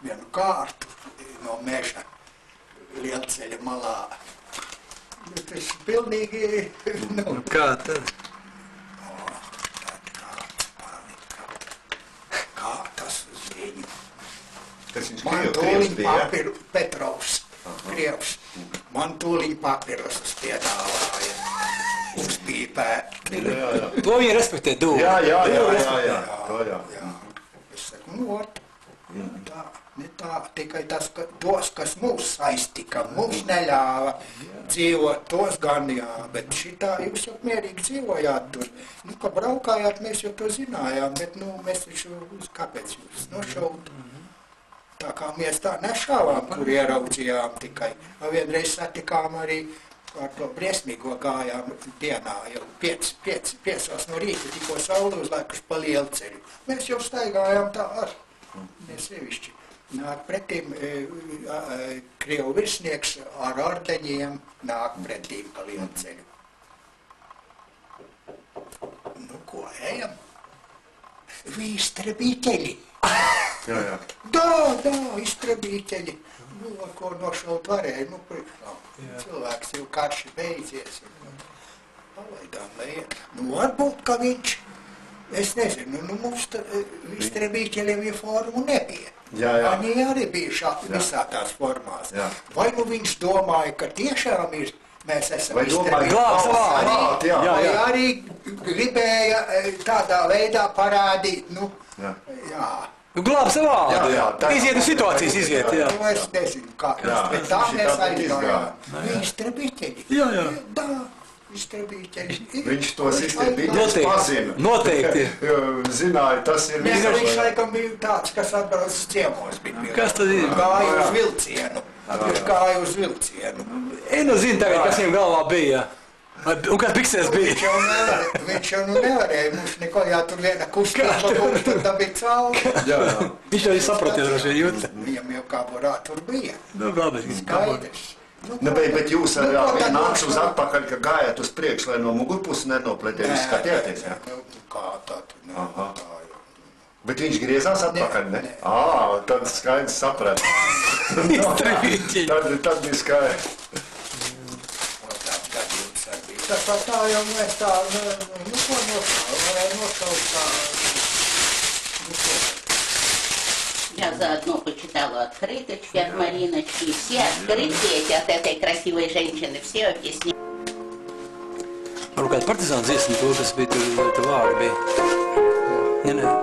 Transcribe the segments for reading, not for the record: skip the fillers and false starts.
vienu kārtu no meža lielceļa malā. Tas pilnīgi... Nu kā tad? Tad kāds palika. Kā tas uz viņu? Tas viņš Man Krievs tūliņ bija, ja? papiru, Petrovs, Krievs. Man tūliņ papirus piedāvāja. Uzpīpēt. To viņi respektē dūmu. Jā. Es saku, nu, ne tā, tikai tas, ka tos, kas mūs saistika, mums neļāva dzīvot, tos gan jā, bet šitā jūs jau mierīgi dzīvojāt tur. Nu, ka braukājāt, mēs jau to zinājām, bet, nu, mēs taču, kāpēc jūs nošaut? Tā kā mēs tā nešāvām, kur ieraudzījām tikai. Vienreiz satikām arī ar to briesmīgo gājām dienā, jau 5 no rīta, tikko sauli uzlaikuši pa lielceļu. Mēs jau staigājām tā ar, nesevišķi. Nāk pretīm Krievu virsnieks ar ordeņiem, nāk pretīm pa lielceļu. Nu, ko, ejam? Īstrabīteļi. Jā. Da, izstrabīteļi. Nu, ar ko nošaut varēja, nu, cilvēks jau karši beidzies. Palaidām, lai iet. Nu, varbūt, ka viņš, es nezinu, nu, mums izstrabīteļiem ja formu nebija. Jā. Viņi arī bija visā tās formās. Jā. Vai nu viņš domāja, ka tiešām ir, mēs esam Glābs, vai arī gribēja tādā veidā parādīt, nu, jā. Glāb savādi. Iziet uz situācijas, iziet, jā. Nu, es nezinu, kā tas, bet tā mēs aizgājām. Izstrabīteļi. Jā. Da, izstrabīteļi. Viņš tos izstrabīteļus pazina. Noteikti. Zināja, tas ir Viņš laikam bija tāds, kas atbrauc uz ciemos. Kas tad ir? Gāja uz vilcienu. Viņš gāja uz vilcienu. Enu zina tagad, kas viņam galvā bija. Un kas biksēs bija? Viņš jau nu nevarēja, mums neko jātur viena kustība, mums tur tā bija cauri. Jā. Viņš jau saprotīja, droši vien jūta. Viņam jau kāporā tur bija. Nu, labi. Skaidrs. Nu, bet jūs arī nāc uz atpakaļ, ka gājāt uz priekšu, lai no mugurpuses nenopletē, jūs skatījāties, jā? Nu, kā tad? Aha. Bet viņš griezās atpakaļ, ne? Tad skaidrs saprat. Izstrabīteļi. Tad bija skaidrs. Tā jau mēs tā, nu ko nošaut tā, Я заодно почитала открыточки от Мариночки, все открытки эти от этой красивой женщины, все объяснили. Varbūt kāds partizāns dziesma, to, kas bija tur vārdi bija. Ne.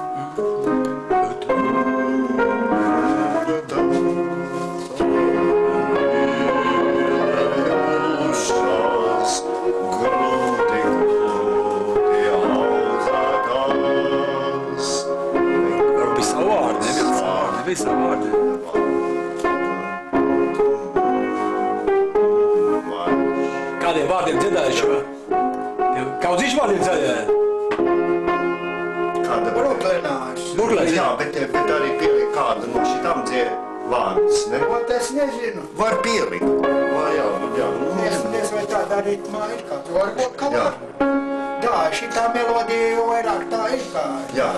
Visi vārdi. Kādiem vārdiem dziedājuši? Kaudzīšu vārdiem dziedāja? Kāda? Brooklynās. Jā, bet arī pieliek kādu no šitām vārdus, ne? Ot, es nezinu. Var pielikt. Jā. Es nezinu, vai tā darīt ir kāds. Varbūt, ka var. Jā, šitā melodija jau vairāk tā ir kā. Jā.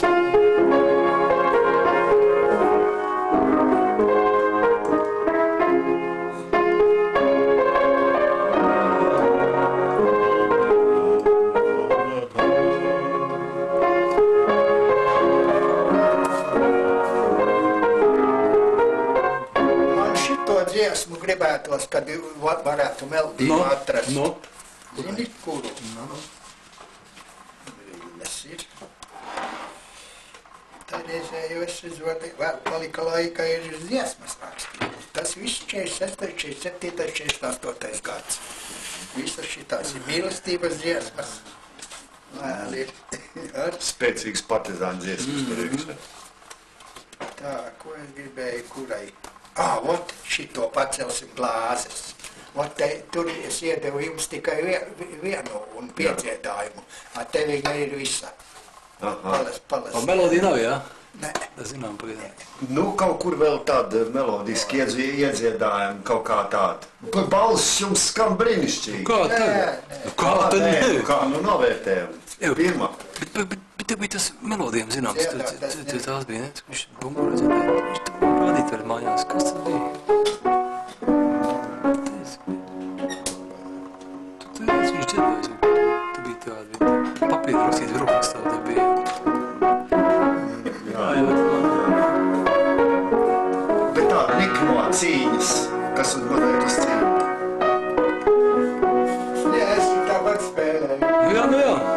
Dziesmu gribētos, kad varētu melodiju atrast. Zini, kuru? Tas ir. Tādēļ jau es izvadu, vēl palika laika ir dziesmas rakstīt. Tas viss 46, 47, 48 gads. Visas šitās ir mīlestības dziesmas. Vēl ir. Spēcīgs partizāns dziesmas priekšā. Tā, ko es gribēju, kurai? Ot, šito pacelsim glāzes. Ot, tur es iedevu jums tikai vienu un piedziedājumu. Te viņa ir visa. Palas. Un melodija nav, jā? Nē. Tas zinām pagaidām. Nu, kaut kur vēl tāda melodiski iedziedājuma, kaut kā tāda. Balss jums skan brīnišķīgi. Kā tad? Nē. Kā tad? Kā, nu novērtējam. Pirmā. Bet Bet tev bija tas melodijām zināms, Dziedāt, tas tās bija, ne? Viņš bumburā dziedāja, viņš tev rādīt vēl mājās, kas tas bija? Tu redz, viņš dziedājas, tu bija tādi, papīri rakstīt rokrakstā, tev bija. Jā. Bet tāda nikno cīņas, kas uzbudēt uz cīņu. Jā, es tāpat spēlēju. Jā, nu jā.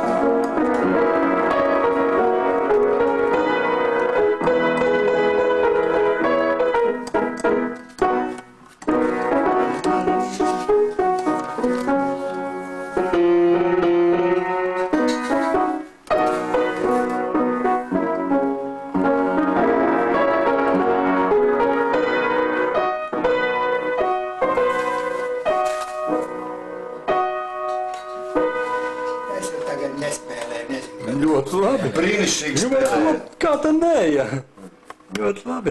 Es jau tagad nespēlēju, nezinu. Ļoti labi. Brīnišķīgi Ļoti spēlē. labi. Kā tā nē, jā. Ļoti labi.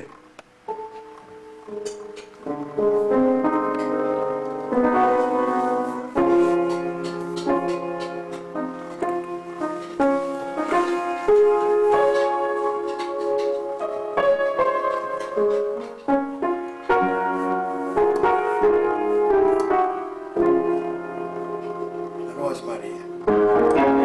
Rozmarija.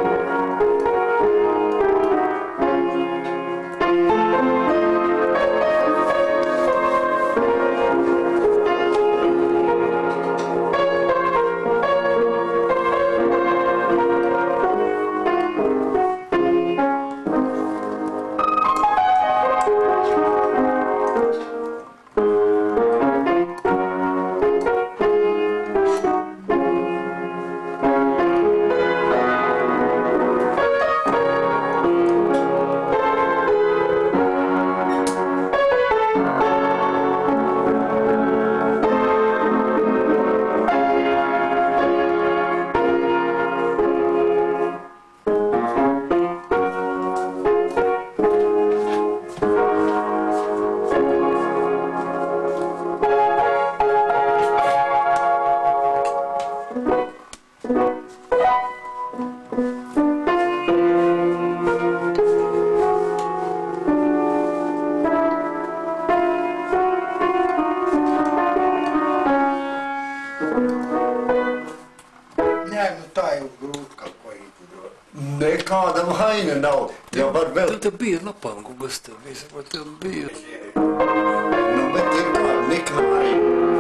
Nē, nu tā jau grūti kaut ko izgudrot. Nekāda vaina nav. Jau var vēl. Tev bija lapām, kaut kas tev bija, sakot, tev bija. Nu, bet ir kā nikna arī.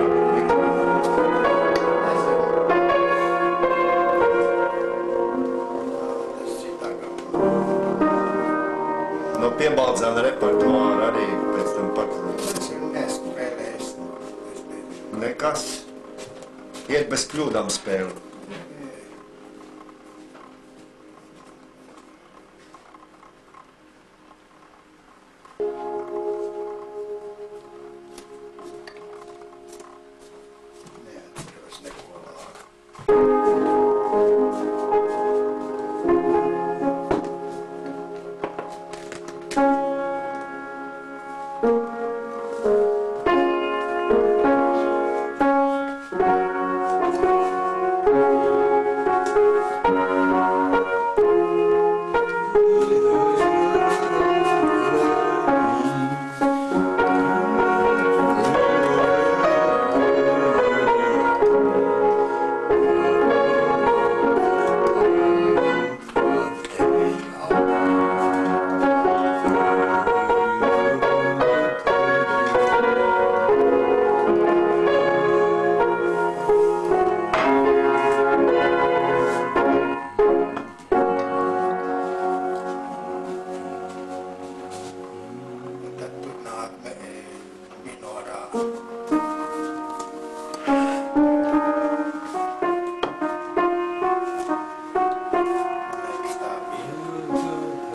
No piebaldzēna repertuāra arī pēc tam pakļūt. Es jau nespēlējis. Es nezinu. Nekas. Iet bez kļūdām spēli. Neatceros neko labu. Tad tur nāk minorā. Liekas, tā bija.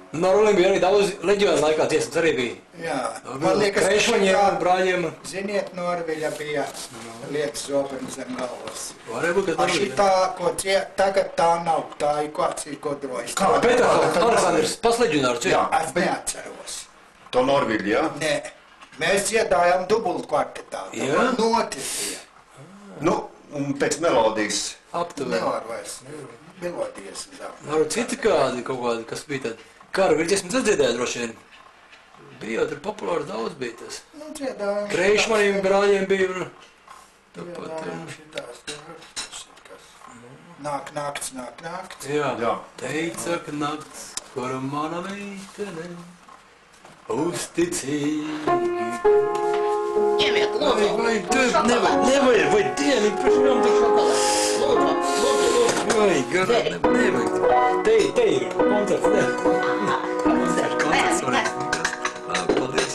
Norvēļiem bija arī daudz leģionu laikā dziesmas arī bija. Jā, man liekas, Kreišmaņiem un brāļiem. Ziniet, Norvēļa bija lietas zobeni zem galvas. Varēja būt, ka Šitā, ko tagad tā nav, tā ir kāds ir kodrojis. Kā? Aleksandrs pasleģinārs, jā. Es neatceros. To Norviļu, jā? Nē, mēs dziedājām dubulu kvartetā. Jā? Notis bija. Nu, un pēc melodijas. Aptuveni. Nevar vairs, melodijas uz aptuveni. Varbūt citi kādi kaut kādi, kas bija tad. Kāra bija dziesmas dziedāja droši vien. Bija jau tur populārs daudz bija tas. Nu, dziedājām. Kreišmaņiem, brāļiem bija. Dziedājām šitās, kas. Nāk nakts, nāk nakts. Jā. Jā. Teica, ka nakts, kura mana meitene, uzticīgi. Ņemiet, lūdzu, Vai šokolādi. nevajag, vai dieni, pašām tu Šokolādi. Lūdzu. vai garā, nevajag. Te ir koncerts, ne? Koncerts, Nē. paldies.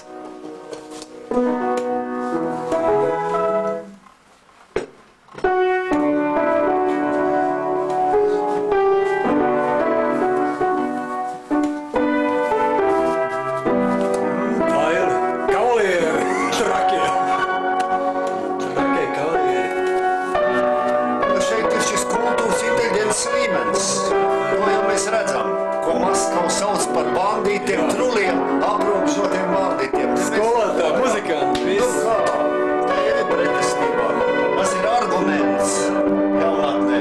Tā ir kavalieri, trakie. Trakie kavalieri. Nu, šeit ir šis kultūras inteliģents līmenis. To jau mēs redzam, ko Maskavu sauc par bandītiem, truliem, aprobežotiem bandītiem. Skolotā, muzikanti, Nu viss. kā? Tā ir pretestībā. Tas ir arguments jaunatnē.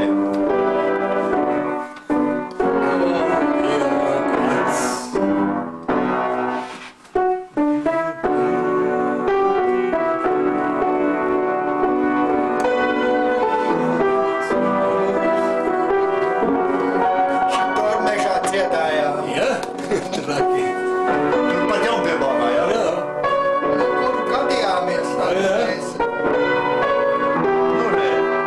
Tur mežā dziedājām. Ja? Traki. Tur pat jaunpiebāvā, jā? Jā. Kur gadījāmies? Jā. Mēs Nu, nē.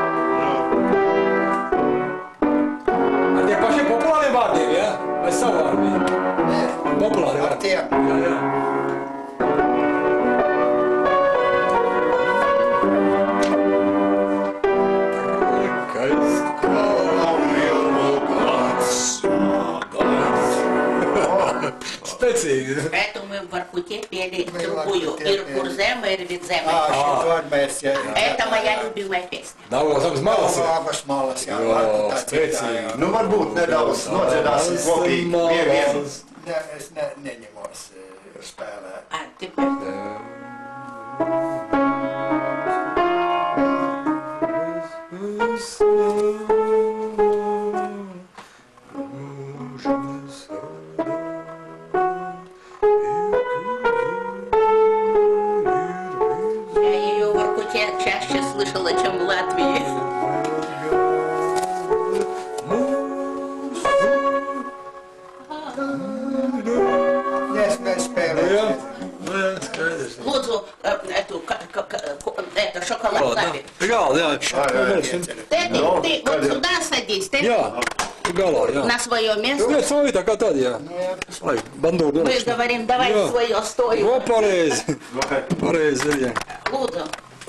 Ar tiem pašiem populāriem vārdiem, ja? Vai savu vārdiem? ne, Populāri ar vārdi. tiem. Jā, jā. Trakais Spēcīgi. Это мы в Воркуте пели Мы в другую. Воркуте Ир пели. Курзема, Ир Видзема. Šito mēs, jā. Это моя любимая песня. Daugavas malas. Abas malas, jā. Jā, Varbūt tā spēcīgi. dziedājām. Nu, varbūt nedaudz nodziedāsim kopīgi pie viena. Ne, es neņemos spēlēt. А теперь я ее в Воркуте чаще слышала, чем в Латвии. Es nespēlēju. Jā, jā, skaidrs. Лудзу, это шоколад лапи. Galā, jā. Теди, Ну, ты вот Кадир. сюда садись, ты Jā, galā, jā. на свое место. Liec savu vietā kā tad, jā. Lai, bandūru Мы došu. говорим, давай Jā. свое стой. O, pareizi. Pareizi, ir, jā. Лудзу.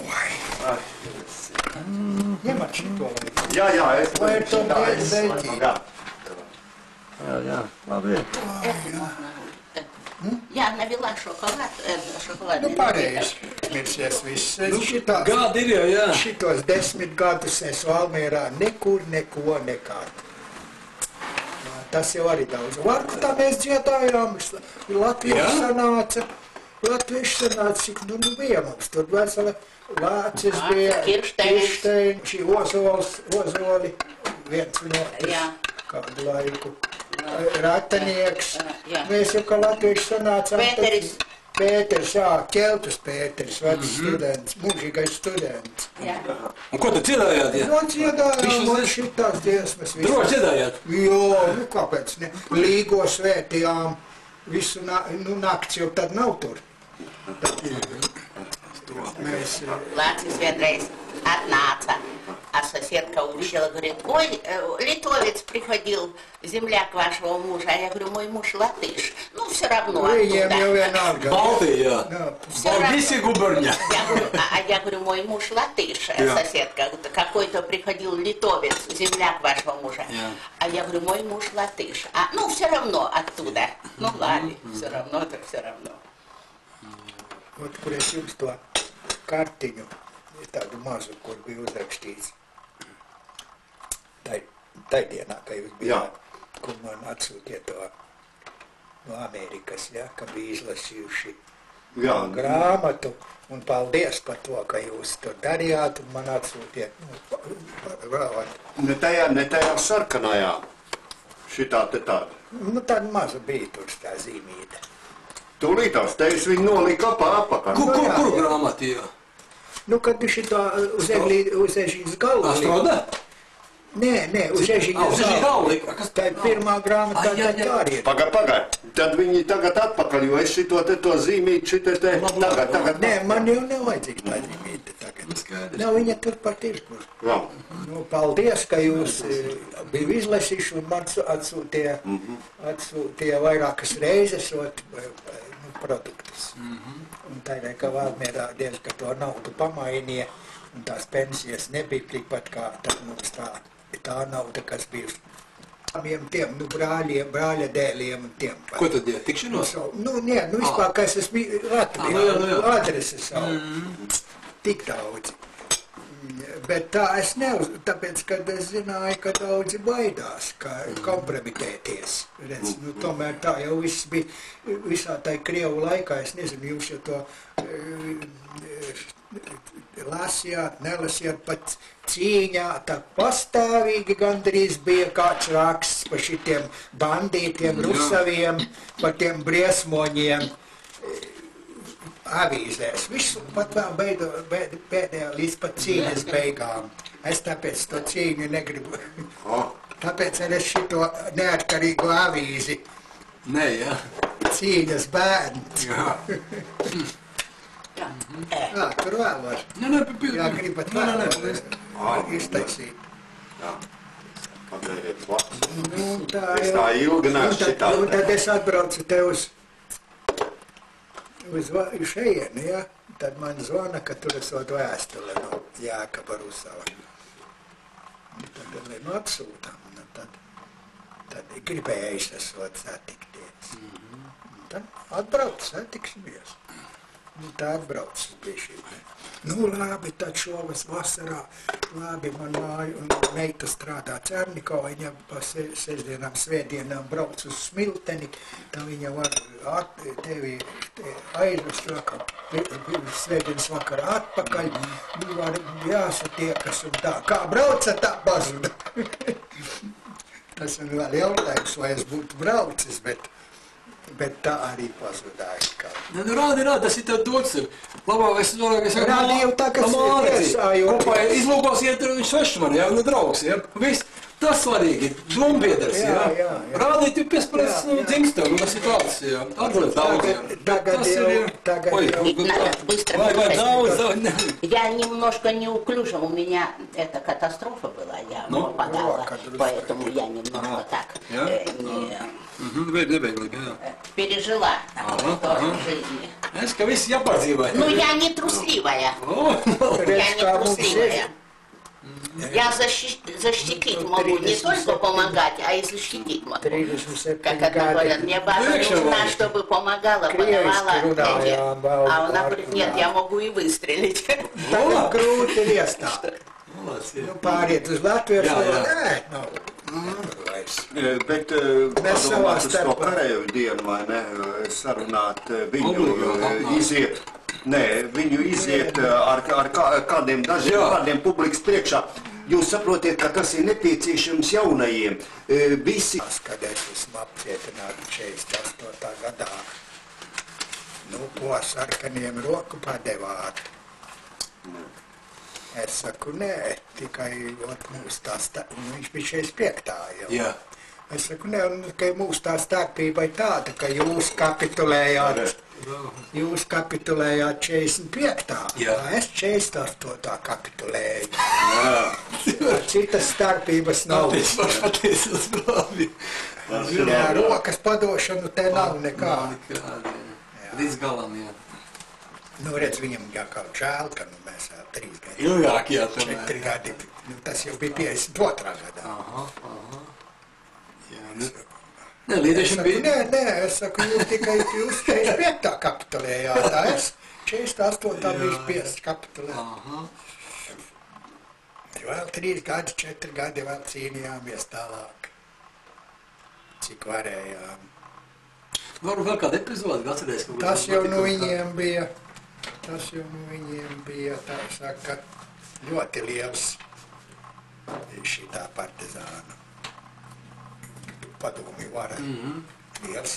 Ņemat šito. Jā, jā, es Vai tu tā, es- beidz? Jā. Jā, jā, labi. Я навела шоколад, шоколадный Nu, pareizi. Mirsies viss. Šitā, Gadi ir jau, jā. šitos 10 gadus es Valmierā nekur neko nekādu. Tas jau arī daudz. Varkutā mēs dziedājām, Latvieši sanāca. Latvieši sanāca, cik nu bija mums. Tur vesela Lācis bija, Kirsteins. šī Ozoli, viens no Jā. kādu laiku. Ratanieks. Jā. Mēs jau kā latvieši sanācām. Pēteris. Pēters, jā, Ķeltus Pēters, vecs students, mūžīgais students. Jā. Un ko tad dziedājāt, jā? No dziedājām Višas un es- šitās dziesmas. visas. Droši dziedājāt? Jo, nu kāpēc ne? Līgo svētījām visu nakts, jo tad nav tur. Tad, mēs Lācis vienreiz Atnāca. А соседка увидела, говорит, ой, литовец приходил, земляк вашего мужа. А я говорю, мой муж латыш. Ну, все равно Viņiem jau оттуда. vienalga. Baltija, jā. Jā. Visi guberņa. Я говорю, мой муж латыш. Jā. Соседка, какой-то приходил литовец, земляк вашего мужа. Jā. А я говорю, мой муж латыш. Ну, все равно оттуда. Ну, ладно, все равно, так все равно. Ot, kur es jums to kartiņu, tādu mazu, kur bija uzrakstīts. Tai dienā, ka jūs bijāt, kur man atsūtiet to no Amerikas, ja, ka bija izlasījuši grāmatu. Un paldies par to, ka jūs to darījāt un man atsūtiet. Ne tajā sarkanajā. Šitā te tāda. Nu, tāda maza bija tur tā zīmīte. Tūlītās, te es viņu noliku apakaļ. Kur grāmata, jā? Nu, kad šito uz Ežīnas galvu. Astroda? Nē, uz Ežīnas galvu. Tā ir pirmā grāmata, tā arī ir. Pagad. Tad viņi tagad atpakaļ, jo es šito te to zīmīti, tagad. Nē, man jau nevajadzīgs tā zīmīte tagad. Nav viņa tur pat ir kur. Jā. Nu, paldies, ka jūs biju izlasījuši un man atsūtīja vairākas reizes produktus. Un tādā kā Valmierā diez, ka to naudu pamainīja un tās pensijas nebija tikpat kā tad mums tā nauda, kas bija tiem, nu, brāļa dēliem un tiem. Ko tad, jā, tikšanos? Nu, nē, nu, vispār, kas es biju Latvijā, adresi savu. Tik daudz. Bet tā es tāpēc, kad es zināju, ka daudzi baidās, ka kompromitēties. Redz, nu, tomēr tā jau viss bija, visā tai Krievu laikā, es nezinu, jūs jau to lasījāt, nelasījāt, pat cīņā, tā pastāvīgi gandrīz bija kāds raksts par šitiem bandītiem, rusaviem, par tiem briesmoņiem. Avīzēs. Visu pat vēl pēdējā līdz pat cīņas beigām. Es tāpēc to cīņu negribu. Tāpēc arī šito neatkarīgo avīzi. Nē, jā. Cīņas bērns. Jā. Tur vēl var. Nē, Jā, gribat vēl iztaisīt. Jā. Pagaidiet, plats. Nu, Es tā ilgi neesmu šitā. Un tad es atbraucu te uz šejieni, ja? Tad man zvana, ka tur esot vēstule no Jākaba Rusava. Tad nu atsūtam, tad gribējis esot satikties. Tad atbrauc, satiksimies. Tā atbrauc bija šī. Nu, labi, tad šovas vasarā, labi, man māju un meita strādā Cerniko, viņa pa sestdienām, svētdienām brauc uz Smilteni, tā viņa var tevi aizvest svētdienas vakarā atpakaļ, nu var jāsatiekas un tā. Kā brauca, tā pazuda. Tas man vēl jautājums, vai es būtu braucis, bet tā arī pazudāja. Nē, nu rādi, tas ir tev dots. Labākais, Rādi jau tā, kas tiesājot. Kopā izlūkos iet viņš svešmani, jā, nu draugs, jā. Viss, tas svarīgi, dombiedrs, jā. Rādīt, jau piespēc, nu, dzimstam, nu, tas ir tāds, jā. Atliet daudz, jā. Надо быстро daudz. Я немножко неуклюжа, у меня эта катастрофа была, я попадала, поэтому я немножко так пережила тоже в жизни. Es, ka viss jāpārdzīvē. Ну, я не трусливая. Я не трусливая. Я защитить могу, не только помогать, а и защитить могу. Как это говорят, мне баба нужна, чтобы помогала, подавала эти. А она говорит, нет, я могу и выстрелить. Tā grūti ir iestāt. Nu, pāriet uz Latvijas valodu, nav. Bet padomāt uz to Karevu dienu, vai ne, sarunāt viņu iziet. Nē, viņu iziet ar kādiem dažiem publikas priekšā. Jūs saprotiet, ka tas ir nepieciešams jaunajiem. Visi. Kad es esmu apcietināti 48. gadā, nu, ko sarkaniem roku padevāt. Es saku, nē, tikai mūs tā viņš bija 45. jau. Jā. Es saku, nē, ka mūs tā starpība ir tāda, ka jūs kapitulējāt Jūs kapitulējāt 45. Es 48. kapitulēju. Citas starpības nav. Patiesas labi. Rokas padošanu te nav nekā. Līdz galam, jā. Nu, redz, viņam jau kaut žēl, ka mēs vēl 3 gadi. Ilgāk, jā, 4 gadi. Tas jau bija 52. gadā. Nē, līdziešiem bija... Nē, es saku, jūs 45. kapitulējāt, es 48. biju 5 kapitulējāt. Vēl 3 gadi, 4 gadi vēl cīnījāmies tālāk. Cik varējām. Varu vēl kādu epizodi atcerēs? Tas jau no viņiem bija, tā saka, ļoti liels šitā partizāna padomju vara. Liels,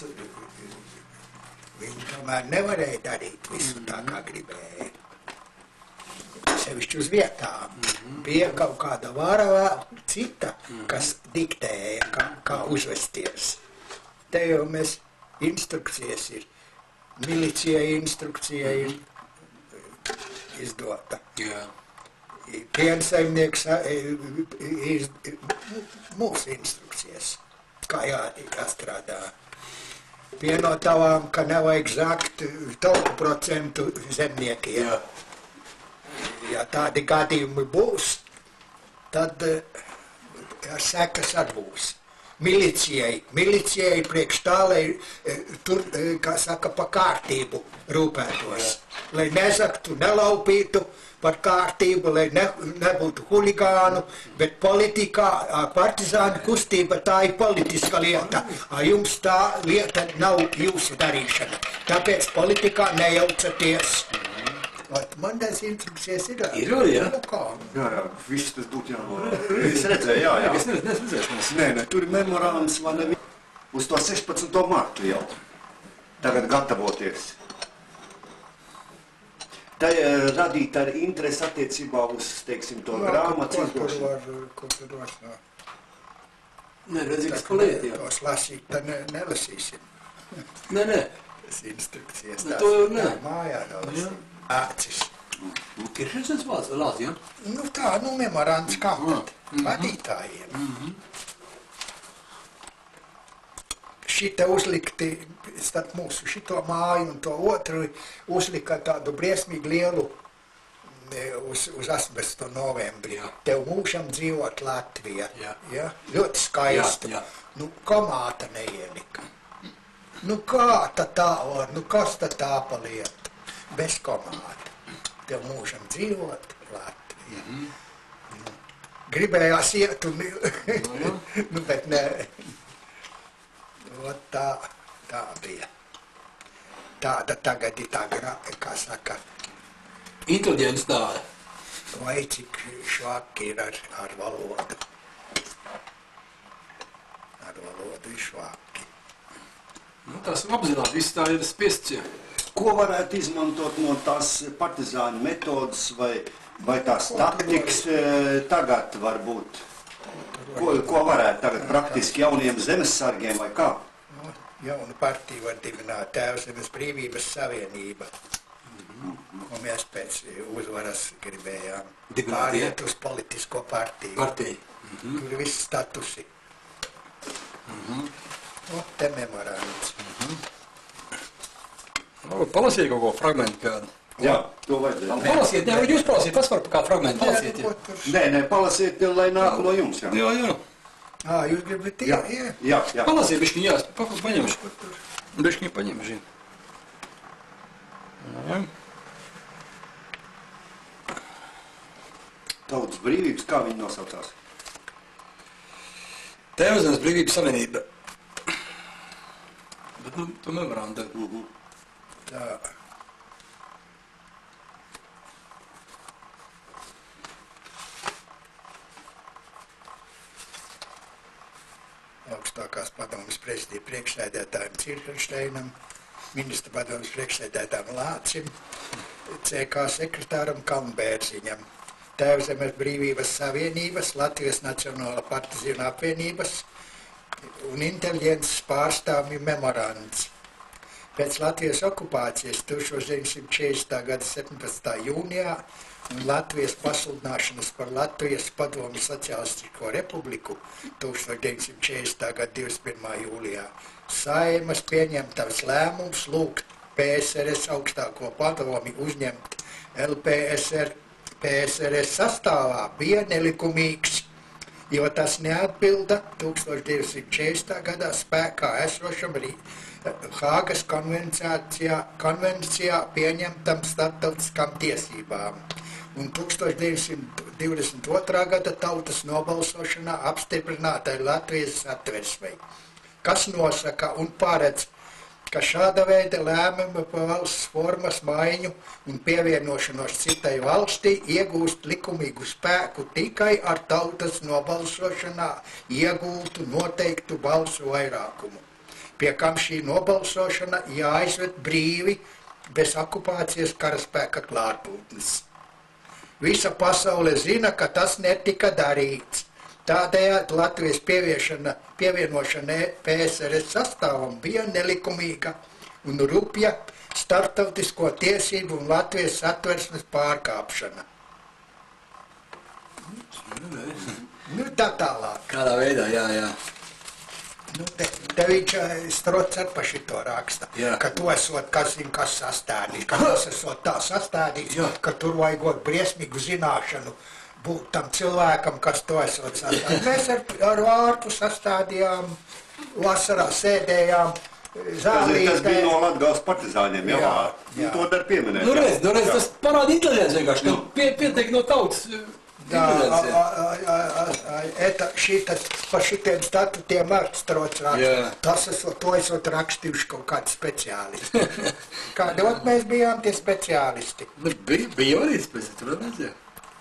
viņi tomēr nevarēja darīt visu tā, kā gribēja. Sevišķi uz vietām. Bija kaut kāda vara vēl cita, kas diktēja, kā uzvesties. Te jau mēs instrukcijas ir, milicijai instrukcija ir izdota. Piensaimnieks mūsu instrukcijas, kā jāstrādā. Pienotavām, ka nevajag zakt tautu procentu zemniekiem. Ja tādi gadījumi būs, tad sekas atbūs. Milicijai priekš tā, lai tur, kā saka, pa kārtību rūpētos. Lai nezaktu, nelaupītu par kārtību, lai nebūtu huligānu, bet politikā, partizāna kustība, tā ir politiska lieta. Jums tā lieta nav jūsu darīšana. Tāpēc politikā nejaucaties. Man tās instrukcijas ir. Ir, jā? Jā, viss tas būtu jānolā. Es redzēju, jā. Es redzēšu. Nē, tur ir memorāns man uz to 16. martu jau. Tagad gatavoties. Tā radīt ar interesi attiecībā uz, teiksim, to grāmatu izdošanu. Ko tur var? Nē, redzīgs paliet, jā. Tos lasīt, tad nelasīsim. Nē. Tas instrukcijas To jau nē. Mājā nelasīt. Ācis. Kiršensens lāz, jā? Nu tā, memorāns kamat vadītājiem. Šita uzlikti, starp mūsu šito māju un to otru, uzlika tādu briesmīgi lielu uz 18. novembri. Tev mūžam dzīvot Latvija. Ja? Ļoti skaistu. Nu, komāta neielika. Nu, kā tā var? Nu, kas tā paliet? Bez komāta. Tev mūžam dzīvot Latvija. Gribējās iet un... nu, bet ne... Tā bija. Tāda tagad ir tā, kā saka... Inteliģents tāda. Vai cik švaki ir ar valodu. Ar valodu ir švaki. Nu, tās apzināt, viss tā ir spiests, jā. Ko varētu izmantot no tās partizāņu metodas vai tās taktikas tagad varbūt? Ko varētu tagad praktiski jauniem zemessargiem vai kā? Jaunu partiju var dibināt Tēvzemes brīvības savienība, ko mēs pēc uzvaras gribējām pāriet uz politisko partiju. Tur ir viss statusi. Te memorāns. Palasiet kaut ko fragmentu kādu. Jā, to vajadzēja. Palasiet, ne, jūs palasiet, pats var kā fragmentu palasiet. Nē, palasiet, lai nāk no jums. Jā. Jūs gribat Jā. Palasiet, bišķiņ, jā, paņemšu. Bišķiņ paņemšu. Tautas brīvības, kā viņi nosaucās? Tēvzemes brīvības savienība. Bet, nu, to memoranda. Tā. Augstākās padomes prezidija priekšsēdētājiem Cirkenšteinam, ministra padomes priekšsēdētājiem Lācim, CK sekretāram Kalnbērziņam, Tēvzemes brīvības savienības, Latvijas Nacionāla partizāņu apvienības un inteliģences pārstāvju memorāns. Pēc Latvijas okupācijas 1940. gada 17. jūnijā un Latvijas pasludināšanas par Latvijas Padomju Sociālistisko republiku 1940. gada 21. jūlijā Saeimas pieņemtams lēmums lūgt PSRS augstāko padomi uzņemt PSRS sastāvā bija nelikumīgs, jo tas neatbilda 1940. gadā spēkā esošam Hāgas konvencijā pieņemtam starptautiskām tiesībām un 1922. gada tautas nobalsošanā apstiprinātai Latvijas satversmei, kas nosaka un paredz, ka šāda veida lēmumi par valsts formas maiņu un pievienošanos citai valstī iegūst likumīgu spēku tikai ar tautas nobalsošanā iegūtu noteiktu balsu vairākumu, pie kam šī nobalsošana jāizved brīvi bez okupācijas karaspēka klātbūtnes. Visa pasaule zina, ka tas netika darīts. Tādējādi Latvijas pievienošana PSRS sastāvam bija nelikumīga un rupja starptautisko tiesību un Latvijas satversmes pārkāpšana. Tā tālāk. Kādā veidā, jā. Te viņš Strots ar pa šito raksta, ka tu esot kas sastādījis, ka tas esot tā sastādījis, ka tur vajagot briesmīgu zināšanu būt tam cilvēkam, kas to esot sastādījis. Mēs ar vārpu sastādījām, vasarā sēdējām, zālītē. Tas bija no Latgales partizāņiem, jā. To dar pieminēt. Nu reiz, tas parāda inteliģents vienkārši, ka pietiek no tautas. Par šitiem statutiem ar Strots raksta. To esot rakstījuši kaut kādi speciālisti. Kādot mēs bijām tie speciālisti? Bija arī speciālisti, protams, jā.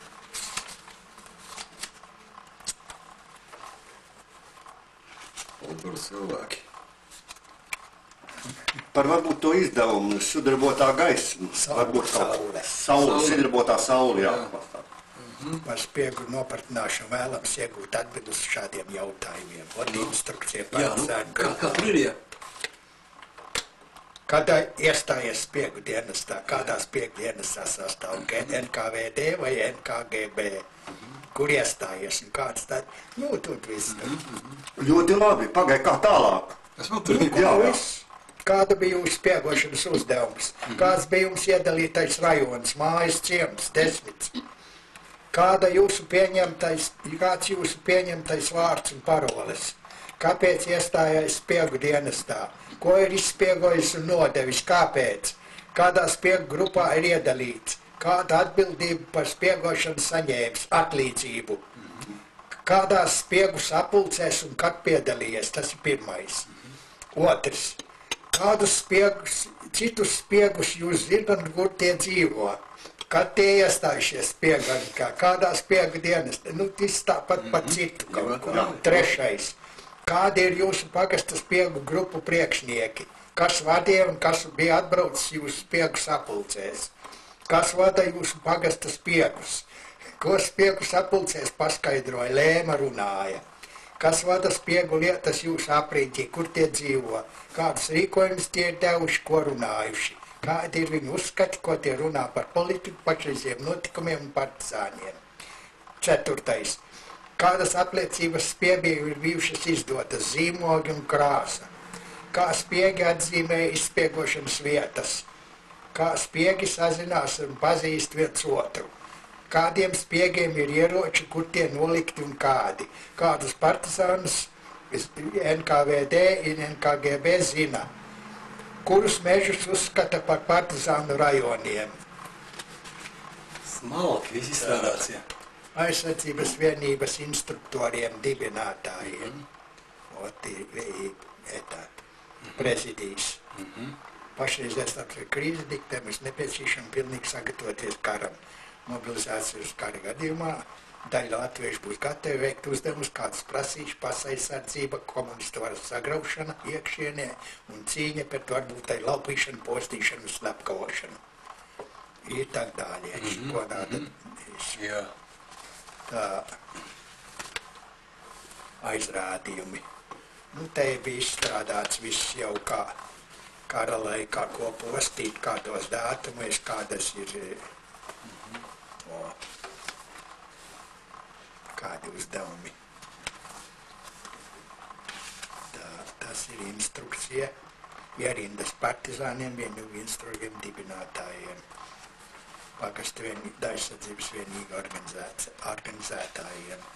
Kultūras cilvēki. Par varbūt to izdevumu sudarbotā gaisma. Varbūt sudarbotā saule, jā. Par spiegu nopratināšanu vēlams iegūt atbildus šādiem jautājumiem. Instrukcija paredzēta. Kā tur ir, jā? Kad iestājies spiegu dienestā, kādā spiegu dienestā sastāv NKVD vai NKGB? Kur iestājies un kāds tad? Tur viss. Ļoti labi, pagai kā tālāk. Kāda bija jūsu spiegošanas uzdevums? Kāds bija jums iedalītais rajons, mājas ciems, 10? Kāds jūsu pieņemtais vārds un paroles? Kāpēc iestājās spiegu dienestā? Ko ir izspiegojis un nodevis? Kāpēc? Kādā spiegu grupā ir iedalīts? Kāda atbildība par spiegošanu saņēmis? Atlīdzību. Kādās spiegu sapulcēs un kad piedalījies? Tas ir pirmais. Otrs. Kādus citus spiegus jūs zināt, kur tie dzīvo? Kad tie iestājušies spiegā, kādā spiegu dienestā? Tas tāpat par citu kaut ko. Trešais. Kādi ir jūsu pagasta spiegu grupu priekšnieki? Kas vadīja un kas bija atbraucis jūsu spiegu sapulcēs? Kas vada jūsu pagasta spiegus? Ko spiegu sapulcēs paskaidroja, lēma, runāja? Kas vada spiegu lietas jūsu apriņķī, kur tie dzīvo? Kādus rīkojumus tie ir devuši, ko runājuši? Kādi ir viņu uzskati, ko tie runā par politiku, pašreiziem notikumiem un partizāņiem? Ceturtais. Kādas apliecības spiegiem ir bijušas izdotas, zīmogi un krāsa? Kā spiegi atzīmēja izspiegošanas vietas? Kā spiegi sazinās un pazīst viens otru? Kādiem spiegiem ir ieroči, kur tie nolikti un kādi? Kādus partizānus NKVD un NKGB zina? Kurus mežus uzskata par partizānu rajoniem? Smalki, viss izstrādāts, jā. Aizsardzības vienības instruktoriem, dibinātājiem. Prezidijs. Pašreizēs krīzes diktē mēs nepieciešam pilnīgi sagatavoties karam. Mobilizācijas kara gadījumā daļa latviešu būs gatavi veikt uzdevumus, kādas prasīšu pasaizsardzība, komunistu varas sagraušana iekšienē un cīņa pret varbūtai laupīšanu, postīšanu un slepkavošanu. Ir tā tālieši, ko nāda tā aizrādījumi. Te bija izstrādāts viss jau kā kara laikā, ko postīt, kādos dātumos, kādas ir kādi uzdevumi. Tas ir instrukcija ierindas partizāniem, vienu instruģiem dibinātājiem, pagastu aizsardzības vienīgi organizētājiem.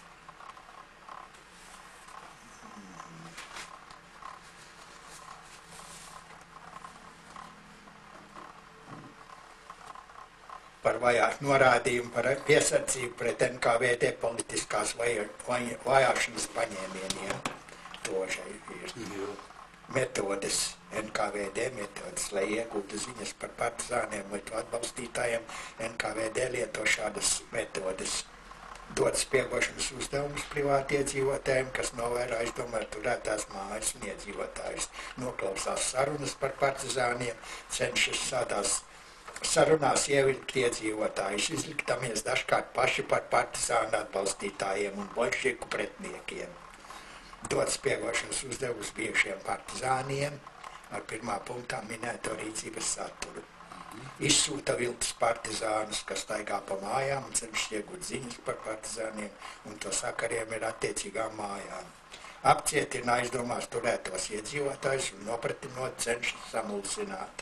Par norādījumu par piesardzību pret NKVD politiskās vajāšanas paņēmieniem. Tožai ir metodes, NKVD metodes, lai iegūtu ziņas par partizāniem vai to atbalstītājiem. NKVD lieto šādas metodes. Dod spiegošanas uzdevumus privātiedzīvotājiem, kas novēro aizdomā turētās mājas un iedzīvotājus. Noklausās sarunas par partizāniem, cenšas sādās sarunās ievilkt iedzīvotājus, izliktamies dažkārt paši par partizānu atbalstītājiem un bolševiku pretniekiem. Dod spiegošanas uzdevumus bijušiem partizāniem ar pirmā punktā minēto rīcības saturu. Izsūta viltus partizānus, kas staigā pa mājām un cenšas iegūt ziņas par partizāniem un to sakariem ar attiecīgām mājām. Apcietina aizdomās turētos iedzīvotājus un nopratinot cenšas samulsināt.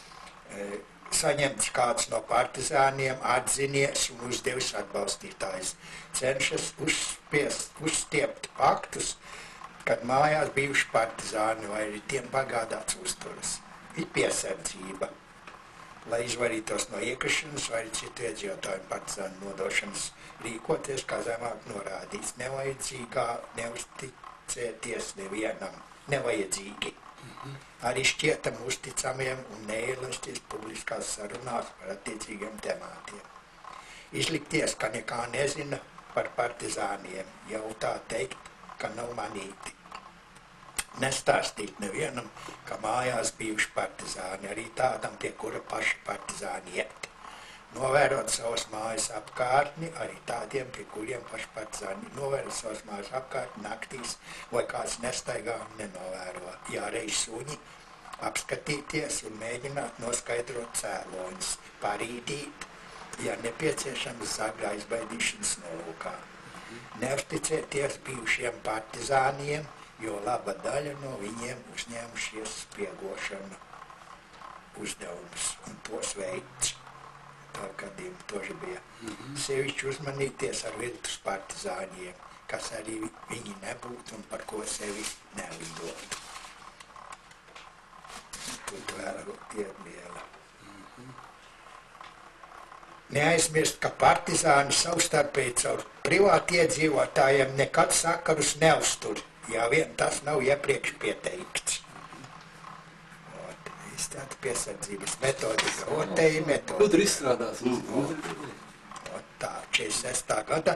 Saņemts kāds no partizāniem, atzinies un uzdevis atbalstītājs. Cenšas uzstiept faktus, kad mājās bijuši partizāni vai arī tiem bagādāts uzturas. Ir piesardzība, lai izvarītos no iekrišanas vai citu iedzīvotāju partizānu nodošanas, rīkoties, kā zemāk norādīts, nevajadzīgā neuzticēties nevienam, nevajadzīgi. Arī šķietam uzticamiem un neielasties publiskās sarunās par attiecīgiem temātiem. Izlikties, ka nekā nezina par partizāniem, jau tā teikt, ka nav manīti. Nestāstīt nevienam, ka mājās bijuši partizāni, arī tādam, pie kura paši partizāni iet. Novērot savas mājas apkārtni, arī tādiem, pie kuriem paši partizāni novērot savas mājas apkārtni naktīs, vai kāds nestaigā un nenovēro. Jāreiz suņi apskatīties un mēģināt noskaidrot cēloņus, parīdīt, ja nepieciešams zagļa aizbaidīšanas nolūkā. Neuzticēties bijušiem partizāniem, jo laba daļa no viņiem uzņēmušies spiegošanu uzdevumus un tos veikts. Tā gadiem toži bija. Sevišķi uzmanīties ar viltus partizāņiem, kas arī viņi nebūtu un par ko sevi nelidotu. Tur vēl ir liela. Neaizmirst, ka partizāni savstarpēji caur privātiedzīvotājiem nekad sakarus neuztur, ja vien tas nav iepriekš pieteikts. Tāda piesardzības metodika, oteja metodika. Ko tur izstrādās? Tā, 46. gada.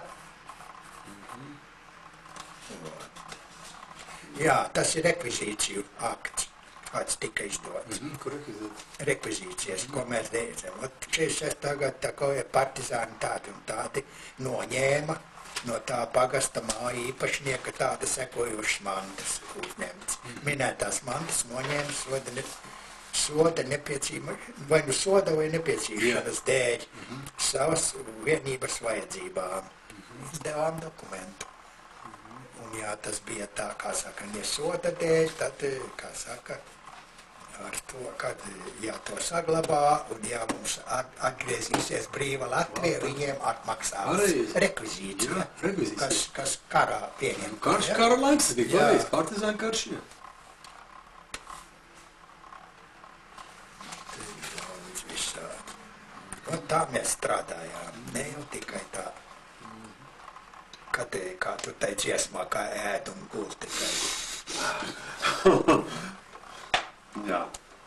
Jā, tas ir rekvizīciju akts, kāds tika izdots. Ko rekvizīcijas? Rekvizīcijas, ko mēs dēļam. 46. gada tā kā partizāni tādi un tādi noņēma no tā pagasta māja īpašnieka tāda sekojošas mantas uzņemts. Minētās mantas noņēma soda vai nepieciešamas dēļ savas vienības vajadzībām. Izdevām dokumentu. Un jā, tas bija tā, kā saka, nesoda dēļ, tad, kā saka, ar to, kad to saglabā un mums atgriezīsies brīva Latvija, viņiem atmaksās rekvizīcija, kas karā pieņem. Karš kara laiks, bija pareizi, partizāņu karš, jā. Un tā mēs strādājām, ne jau tikai tā, kad, kā tu teici, dziesmā, kā ēd un gult tikai. Jā.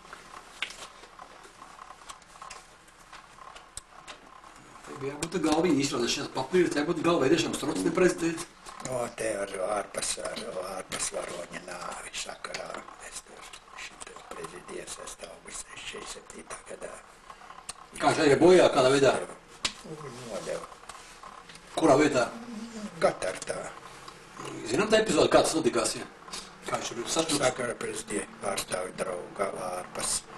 Te bija jābūt galviņi izstrādāšanas papīri, te būtu galvai tiešām Strocni prezidents. No, te ar ārpas varoņa nāvi sakarā. Es tur šito prezidijas augustā 47. gadā. Kā šajā bojā, kādā veidā? Nodeva. Kurā vietā? Gatartā. Zinām tā epizode, kā tas notikās, jā? Kā viņš ir sašķelts? Sakara prezidija pārstāvi drauga ārpas.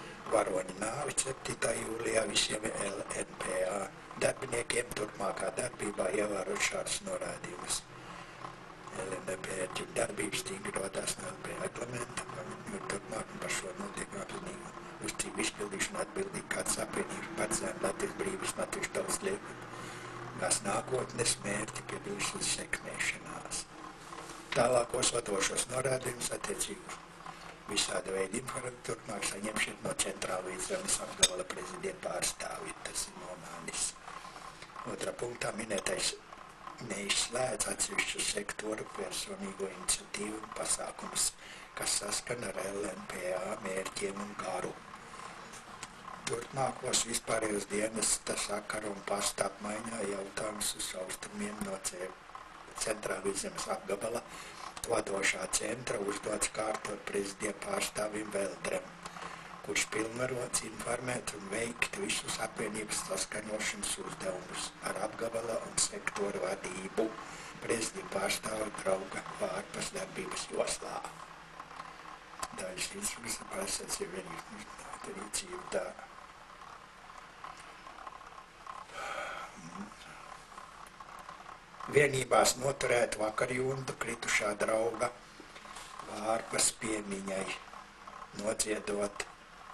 7. jūlijā visiem LNPA darbiniekiem turpmākā darbībā ievērot šāds norādījumus. LNPA darbības stingrotās no LNPA reglamenta, turpmāk par šo notikumu apzinību uzticību izpildīšanu atbildīgi kāds apvienības paredzējumu Latvijas brīvības Latvijas tautas lietuvās nākotnes mērķi piedalīšanas sekmēšanās. Tālākos vadošos norādījumus attiecīgi visāda veida informāciju turpmāk saņemšana no Centrāla Vidzemes apgabala prezidenta pārstāvja, tas ir no manis. Otrā punktā minētais neizslēdz atsevišķu sektoru personīgo iniciatīvu un pasākumus, kas saskana ar LNPA mērķiem un garu. Turpmākos vispārējos dienesta sakaru un pasta apmaiņā jautājumus uz austrumiem no Centrāla Vidzemes apgabala vadošā centra uzdots kārtot prezidenta pārstāvim Veldrem, kurš pilnvarots informēt un veikt visus apvienības saskaņošanas uzdevumus ar apgabala un sektoru vadību prezidenta pārstāva drauga Vārpas darbības joslā. Daļas instrukcijas pārsats ir vienīgi rīcība tā. Vienībās noturēt vakarjuntu kritušā drauga Vārpas piemiņai, nodziedot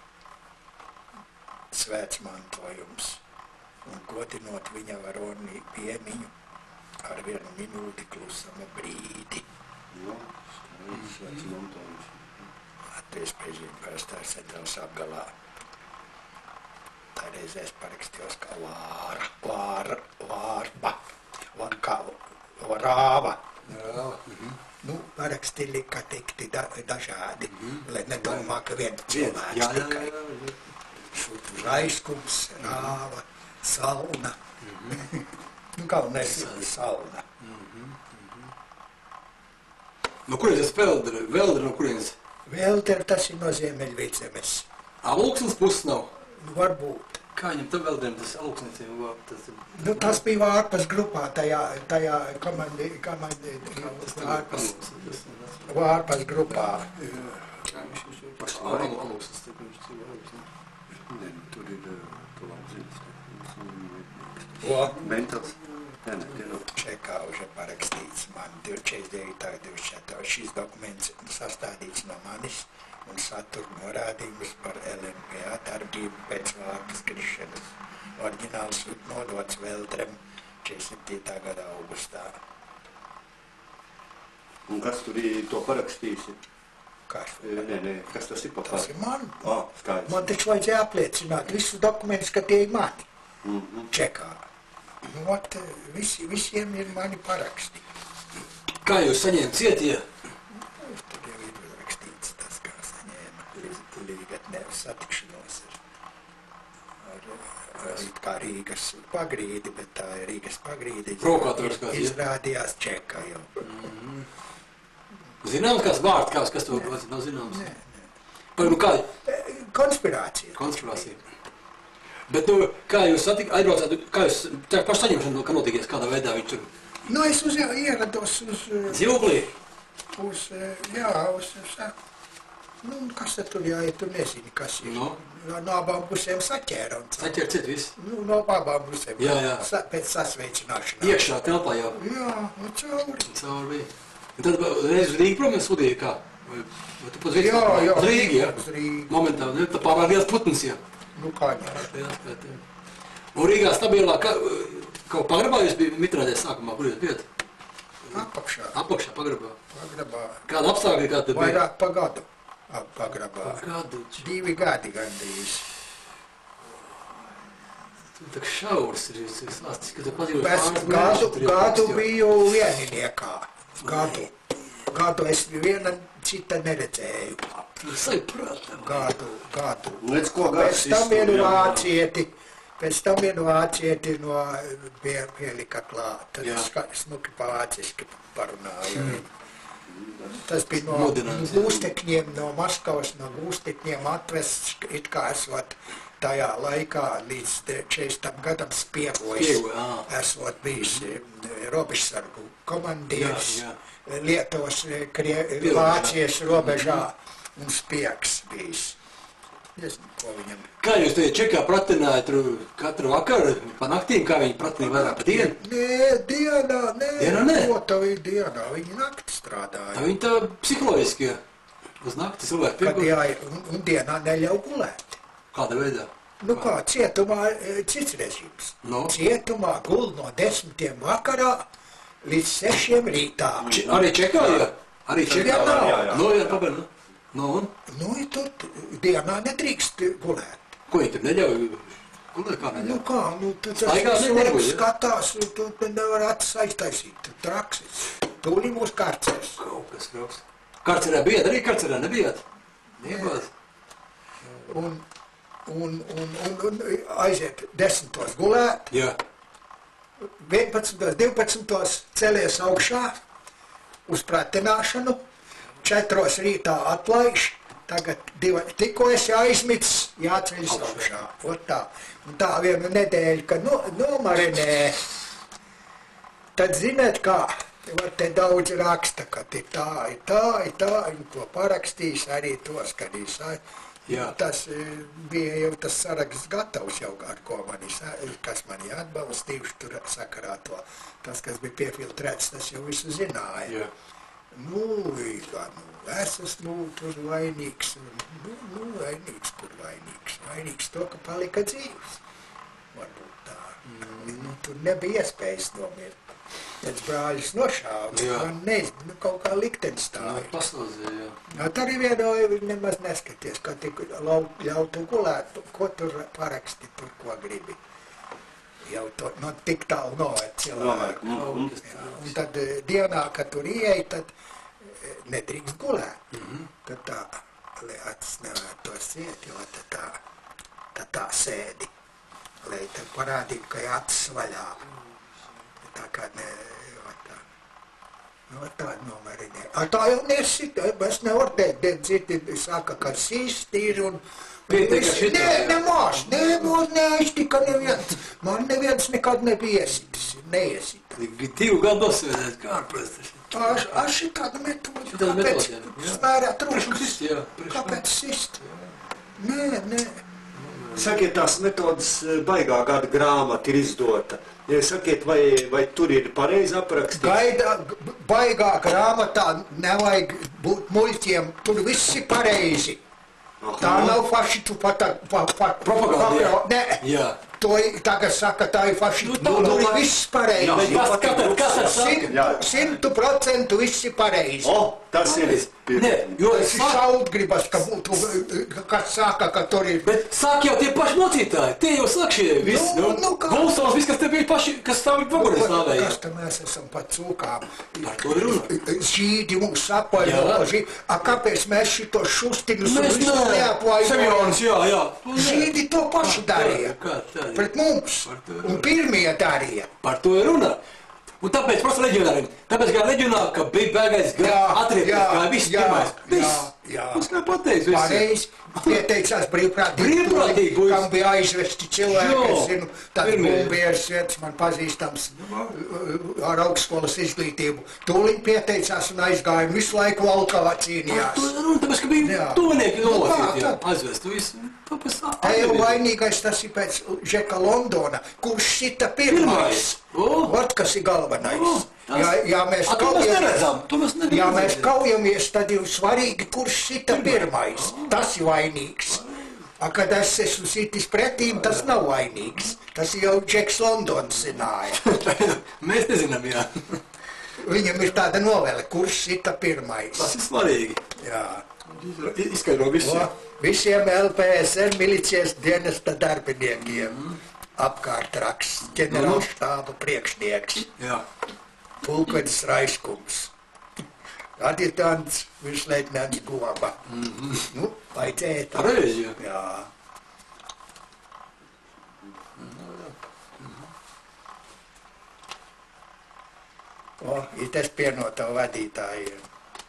svēts mantojums un godinot viņa varonī piemiņu ar 1 minūti klusuma brīdi. Svēts mantojums. Latvijas prezidenta pārstāvis Centrālas apgalā. Tā reizēs parakstījos kā Vārpa. Rāva. Nu, paraksti lika tikti dažādi, lai nedomā, ka viens cilvēks tikai. Raiskums, Rāva, Sauna. Nu, galvenais ir Sauna. No kurienes Veldre? Veldre no kurienes? Veldre tas ir no Ziemeļvidzemes. Alūksnes puses nav? Nu, varbūt. Kā viņam tam Veldrem tas Alūksnes? Nu, tas bija Vārpas grupā, tajā Vārpas grupā. Alūksnes. Tur ir to apziņas. O, Mentals. Čekauža parakstīts man 49. 24. Šis dokuments sastādīts no manis un satur norādījumus par LNPA darbību pēc Vārpas krišanas. Oriģināls nodots Veldrem 47. gada augustā. Un kas tur to parakstīsi? Kas? Nē, kas tas ir pa Tas ir man. Skaidrs. Man taču vajadzēja apliecināt visus dokumentus, ka tie ir mani. Čekā. Nu, ot, visiem ir mani paraksti. Kā jūs saņēmat cietie? Tur jau ir rakstīts tas, kā saņēma līgatnē satikšanos ar kā Rīgas pagrīdi, bet tā ir Rīgas pagrīdi. Izrādījās Čeka jau. Zināms, kāds vārds, kas to nav zināms? Nē. Par, nu, kā? Konspirācija. Konspirācija. Bet, nu, kā jūs aizbraucāt, kā jūs tā pašu saņemšanu, kā notikies, kādā veidā viņš tur? Nu, es ierados uz... Dzīvoklī? Nu, kas tad tur jāiet, tur nezini, kas ir. No? No abām pusēm saķēra. Saķēra ciet viss? Nu, no abām pusēm. Jā. Pēc sasveicināšanās. Iekšā telpā jau? Jā, nu cauri. Cauri bija. Un tad reiz uz Rīgu prom mēs sūdīja kā? Vai tu pat Jā. Uz Rīgu, jā? Uz Rīgu. Momentā, ne? Tā pārāk liels putns, jā? Nu, kā jā. Un Rīgā stabilā, kaut pagrabā jūs bija mitrādēs sākumā, kur jūs bijat? Apakšā. Apakšā pagrabā. Pagrabā. Kāda apstākļa, kāda bija? Vairāk pa gadu. Pagrabā. Gadu. 2 gadi gandrīz. Tu tā šaurs ir, es sāstis, ka tu padzīvoši Gadu biju vieniniekā. Gadu es viena cita neredzēju. Gadu. Līdz ko gads Pēc tam vienu vācieti no pielika klāt. Tad smuki pa vāciski parunāju. Tas bija no gūstekņiem, no Maskavas, no gūstekņiem atvests, it kā esot tajā laikā līdz 40 gadam spiegojis, esot bijis robežsargu komandieris, Lietuvas, Vācijas robežā un spiegs bijis. Nezinu, ko viņam. Kā jūs te Čekā pratinājat katru vakaru pa naktīm, kā viņi pratinīja vairāk pa dienu? Nē, dienā, nē. Dienā nē? Ko tā viņa dienā? Viņa nakti strādāja. Tā viņi tā psiholoģiski uz nakti cilvēki Kad piegūst. un dienā neļauj gulēt. Kāda veidā? Nu kā, cietumā cits režīms. Nu? Cietumā gul no 10 vakarā līdz 6 rītā. Arī Čekā, jā? Arī Čekā? Jā. Nu, jā, pabēr, nu, un? Nu, tur dienā nedrīkst gulēt. Ko viņi tur neļauj? Gulēt kā neļauj? Nu kā, nu tas Staigā neguļ, ja? skatās, tu nevar acis aiztaisīt, tu traksis. Tūlī mūs karcēs. Kaut kas krauks. Karcerē bijāt, arī karcerē nebijāt? Nebāt. Un aiziet 10 gulēt, Jā. 11, 12 celies augšā uz pratināšanu, 4 rītā atlaiž, tagad tikko esi aizmicis, jāceļas augšā. Tā. Un tā vienu nedēļu, kad nomarinē, tad ziniet kā, te daudz raksta, ka tā, un ko parakstīs arī to skatīs. Jā. Tas bija jau tas saraksts gatavs jau ar ko kas mani atbalstījuši tur sakarā to. Tas, kas bija piefiltrēts, tas jau visu zināja. Jā. Es esmu tur vainīgs. Vainīgs, kur vainīgs. Vainīgs to, ka palika dzīvs. Varbūt tā. Tur nebija iespējas nomirt. Pēc brāļus nošāva. Man nezinu, kaut kā liktenis stāja. Paslauzīja, jā. Tā arī vienoja, viņi nemaz neskaties, ka tik ļautu gulēt, ko tur paraksti, tur ko gribi. Jau to, tik tālu novērt cilvēku. Un tad dienā, kad tur ieej, tad nedrīkst gulēt. Tad tā, lai acis nevērtos iet, jo tad tā sēdi. Lai tad parādītu, ka acis vaļā. Tā kā tā nomarinē. Tā jau nesita, es nevaru teikt, dzirdi saka, ka sist ir un... Nemaz neaiztika neviens. Man neviens nekad nebija neiesita. 2 gadu nosēdēt, kā ārprest. Šitāda metode, kāpēc smērēt rūškas? Kāpēc sist? Nē. Sakiet, tās metodas baigā gada grāmata ir izdota. Sakiet, vai tur ir pareizi aprakstīts? Baigā grāmatā nevajag būt muļķiem, tur viss ir pareizi. Tā nav fašitu propaganda. Nē, to tagad saka, tā ir fašitu. Tur ir viss pareizi. 100% viss ir pareizi. Tas ir. Es šaut gribas, ka būtu, kas saka, ka tur ir. Bet sāk jau tie paši mocītāji, tie jau saka šie visi. Vulsons, viss, kas te bija paši, kas stāv ir vagurē stāvēja. Kas te mēs esam pa cūkām? Par to ir runa. Žīdi mums apaļo. Kāpēc mēs šito šustiņus un visu neapvaļojam? Semjonis, jā. Žīdi to paši darīja. Pret mums. Un pirmie darīja. Par to ir runa. Un tāpēc prasa leģionāriem. Tāpēc kā leģionāri, ka bija bēgais atriepties, kā viss pirmais. Viss kā pateiks. Pareizi. Pieteicās brīvprātīgi, kam bija aizvesti cilvēki, es zinu, tad bumbieris vietas man pazīstams ar augstskolas izglītību. Tūliņ pieteicās un aizgāja un visu laiku valkavā cīnījās. Tāpēc, ka bija tuvinieki novācīt, aizvest visu. Tā jau vainīgais tas ir pēc Žeka Londona, kurš šita pirmais. Vot, kas ir galvenais. Ja mēs kaujamies, tad ir svarīgi, kurš šita pirmais. Tas ir vainīgs. Kad es esmu sitis pretīm, tas nav vainīgs. Tas jau Džeks Londons zināja. Mēs nezinām, jā. Viņam ir tāda novele, kurš šita pirmais. Tas ir svarīgi. Jā. Izskaidro visu. Visiem LPSR milicijas dienesta darbiniekiem. Apkārt raksts, ģenerālštāba priekšnieks. Jā. Pulkvedis Raiskums. Adjutants, virsleitnants Goba. Vajadzēja tā. Pareizi, jā. Ir tas pienotā vadītājiem.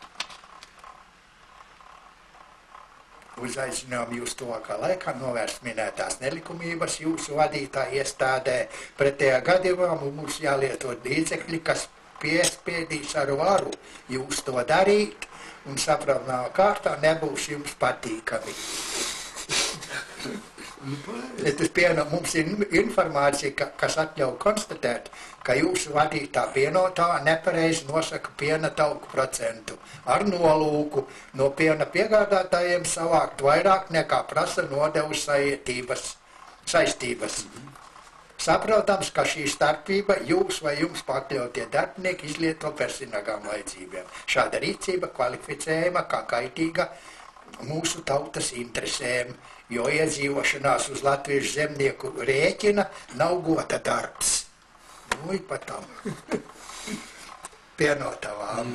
Uzaicinām jūs tuvākā laikā novērst minētās nelikumības jūsu vadītāja iestādē. Pretējā gadījumā mums jālieto līdzekļi, kas piespiedīs ar varu jūs to darīt, un saprātnā kārtā nebūs jums patīkami. Mums ir informācija, kas atļauj konstatēt, ka jūsu vadītā pienotā nepareizi nosaka piena tauku procentu ar nolūku no piena piegādātājiem savākt vairāk nekā prasa nodevu saistības. Saprotams, ka šī starpība jūs vai jums pakļautie darbinieki izlieto personīgām vajadzībām. Šāda rīcība kvalificējama kā kaitīga mūsu tautas interesēm, jo iedzīvošanās uz latviešu zemnieku rēķina nav goda darbs. Patam. Pienotavām.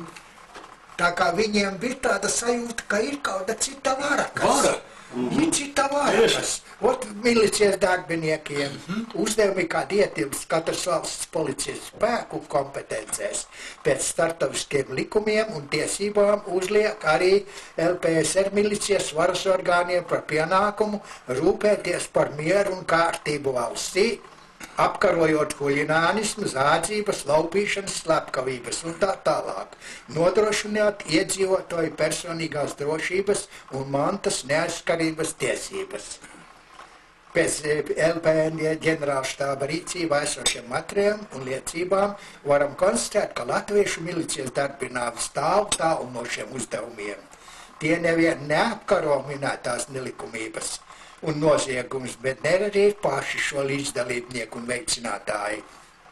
Tā kā viņiem bija tāda sajūta, ka ir kāda cita vara. Ir cita vara. Milicijas darbiniekiem uzdevumi kādi ietilpst katras valsts policijas spēku kompetencēs pēc starptautiskiem likumiem un tiesībām uzliek arī LPSR milicijas varas orgāniem par pienākumu rūpēties par mieru un kārtību valstī, apkarojot huļinānismu, zādzības, laupīšanas, slepkavības un tā tālāk, nodrošināt iedzīvotāju personīgās drošības un mantas neaizskarības tiesības. Pēc LPN ģenerālštāba rīcībā esošiem materiāliem un liecībām varam konstatēt, ka latviešu milicijas darbināti stāv tālu no šiem uzdevumiem. Tie nevien neapkaro minētās nelikumības un noziegums, bet arī paši šo līdzdalībnieku un veicinātāji.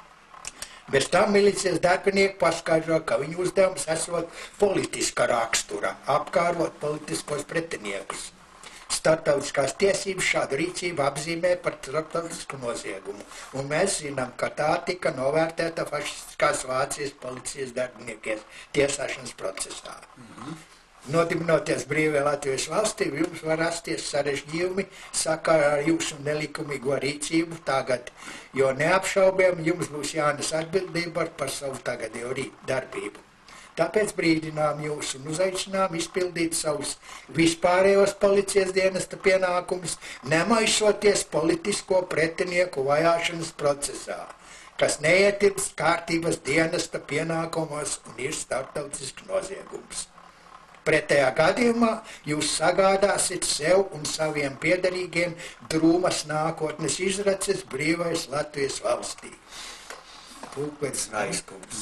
Bez tam milicijas darbinieki paskaidro, ka viņu uzdevums esot politiska rakstura, apkārot politiskos pretiniekus. Starptautiskās tiesības šādu rīcību apzīmē par starptautisku noziegumu, un mēs zinām, ka tā tika novērtēta fašistiskās Vācijas policijas darbiniekiem tiesāšanas procesā. Nodibinoties brīvajā Latvijas valstī, jums var rasties sarežģījumi sakarā ar jūsu nelikumīgo rīcību tagad, jo neapšaubām jums būs jānes atbildība par savu tagadējo darbību. Tāpēc brīdinām jūs un uzaicinām izpildīt savus vispārējos policijas dienesta pienākumus, nemaišoties politisko pretinieku vajāšanas procesā, kas neietilpst kārtības dienesta pienākumos un ir starptautisks noziegums. Pretējā gadījumā jūs sagādāsiet sev un saviem piederīgiem drūmas nākotnes izraces brīvais Latvijas valstī. Pulkvedis Raiskums.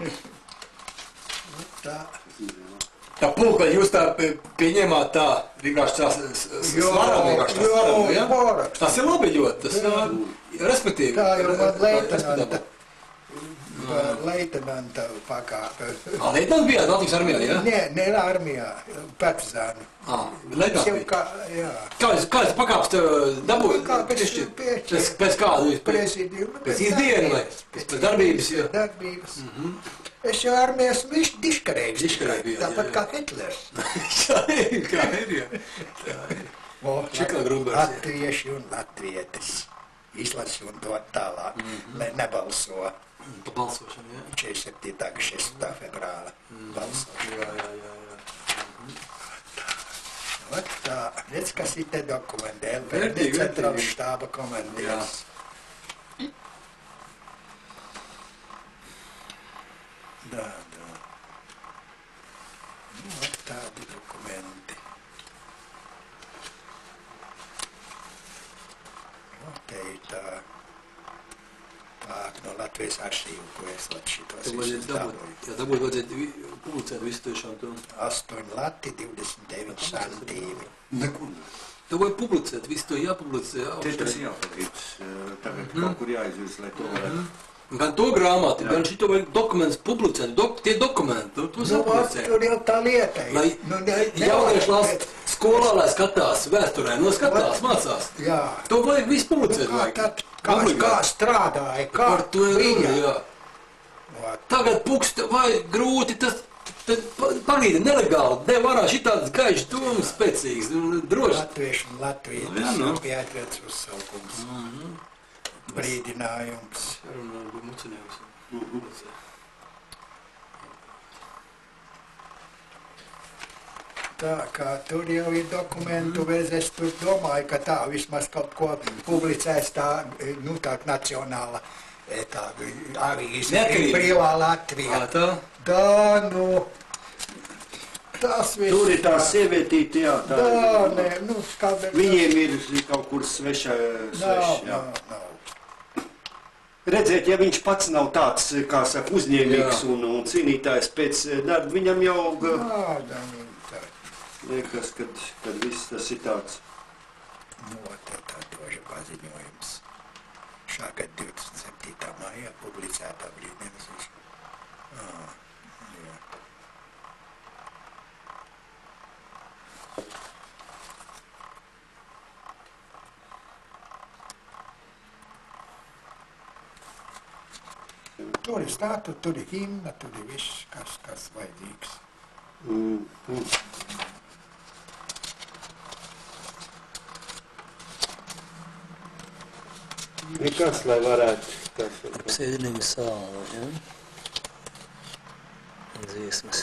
Tā pulka, jūs tā pieņemāt tā vienkārši svaram, ja? Tas ir labi ļoti, tas respektīvi. Tā jau man leitenanta pakāpe. Leitenanta bijāt Latvijas armijā, ja? Nē, ne armijā, partizāni. Leitenanta bija. Kādas pakāpes tev dabūja? Pēc kādu? Pēc izdienu vai? Pēc darbības, ja? Darbības. Es jau armijas visu diškarējis, tāpat kā Hitlers. Kā ir, jā. Čikā grūbērs, jā. Latvieši un latvietis. Izlasi un dot tālāk, lai nebalso. Pa balsošanu, jā. 47. 6. februāra balsošanu. Ot tā, redz, kas ir te dokumenti, LPD centrāla štāba komandieris. Da. Ot tādi dokumenti. Te ir tā. No Latvijas aršīvu, ko es šitos visus dabūju. Jā, dabūju vajadzētu publicēt visu tiešām to. 8 lati, 29 santīmi. Nekur. Tev vajag publicēt, visu to jāpublicē. Tieši tas jāpalīdz. Tagad kaut kur jāizvirz, lai to varētu. Gan to grāmatu, gan šito vajag dokumentus publicēt. Tie dokumenti, tos jāpublicē. Tur jau tā lieta. Lai jaunieši lasa skolā, lai skatās vēsturē, skatās, mācās. Jā. To vajag visu publicēt. Kā strādāja, kā viņa. Tagad pukst vai grūti, tas palīdzi nelegāli, nevarā šitādas gaišas domas spēcīgas, droši. Latvieši un latvietis jāatviec uzsaukums. Brīdinājums. Tā kā tur jau ir dokumentu, bet es tur domāju, ka tā vismaz kaut ko publicēs tā, tā nacionāla tā avīze, brīvā Latvija. Tā, Tas viss. Tur ir tā sievietīte, jā, tā. Nē, nu, kāpēc? Viņiem ir kaut kur sveši, jā. Nav. Redzēt, ja viņš pats nav tāds, kā saka, uzņēmīgs un cīnītājs pēc darba, viņam jau liekas, kad viss tas ir tāds. Nu, tā toža paziņojums. Šā gada 27. maijā publicētā brīdienas uz. Jā. Tur ir stātu, tur ir himna, tur ir viss, kas vajadzīgs. Kas, lai varētu? Apsēdinīga sāla, ja? Dziesmas.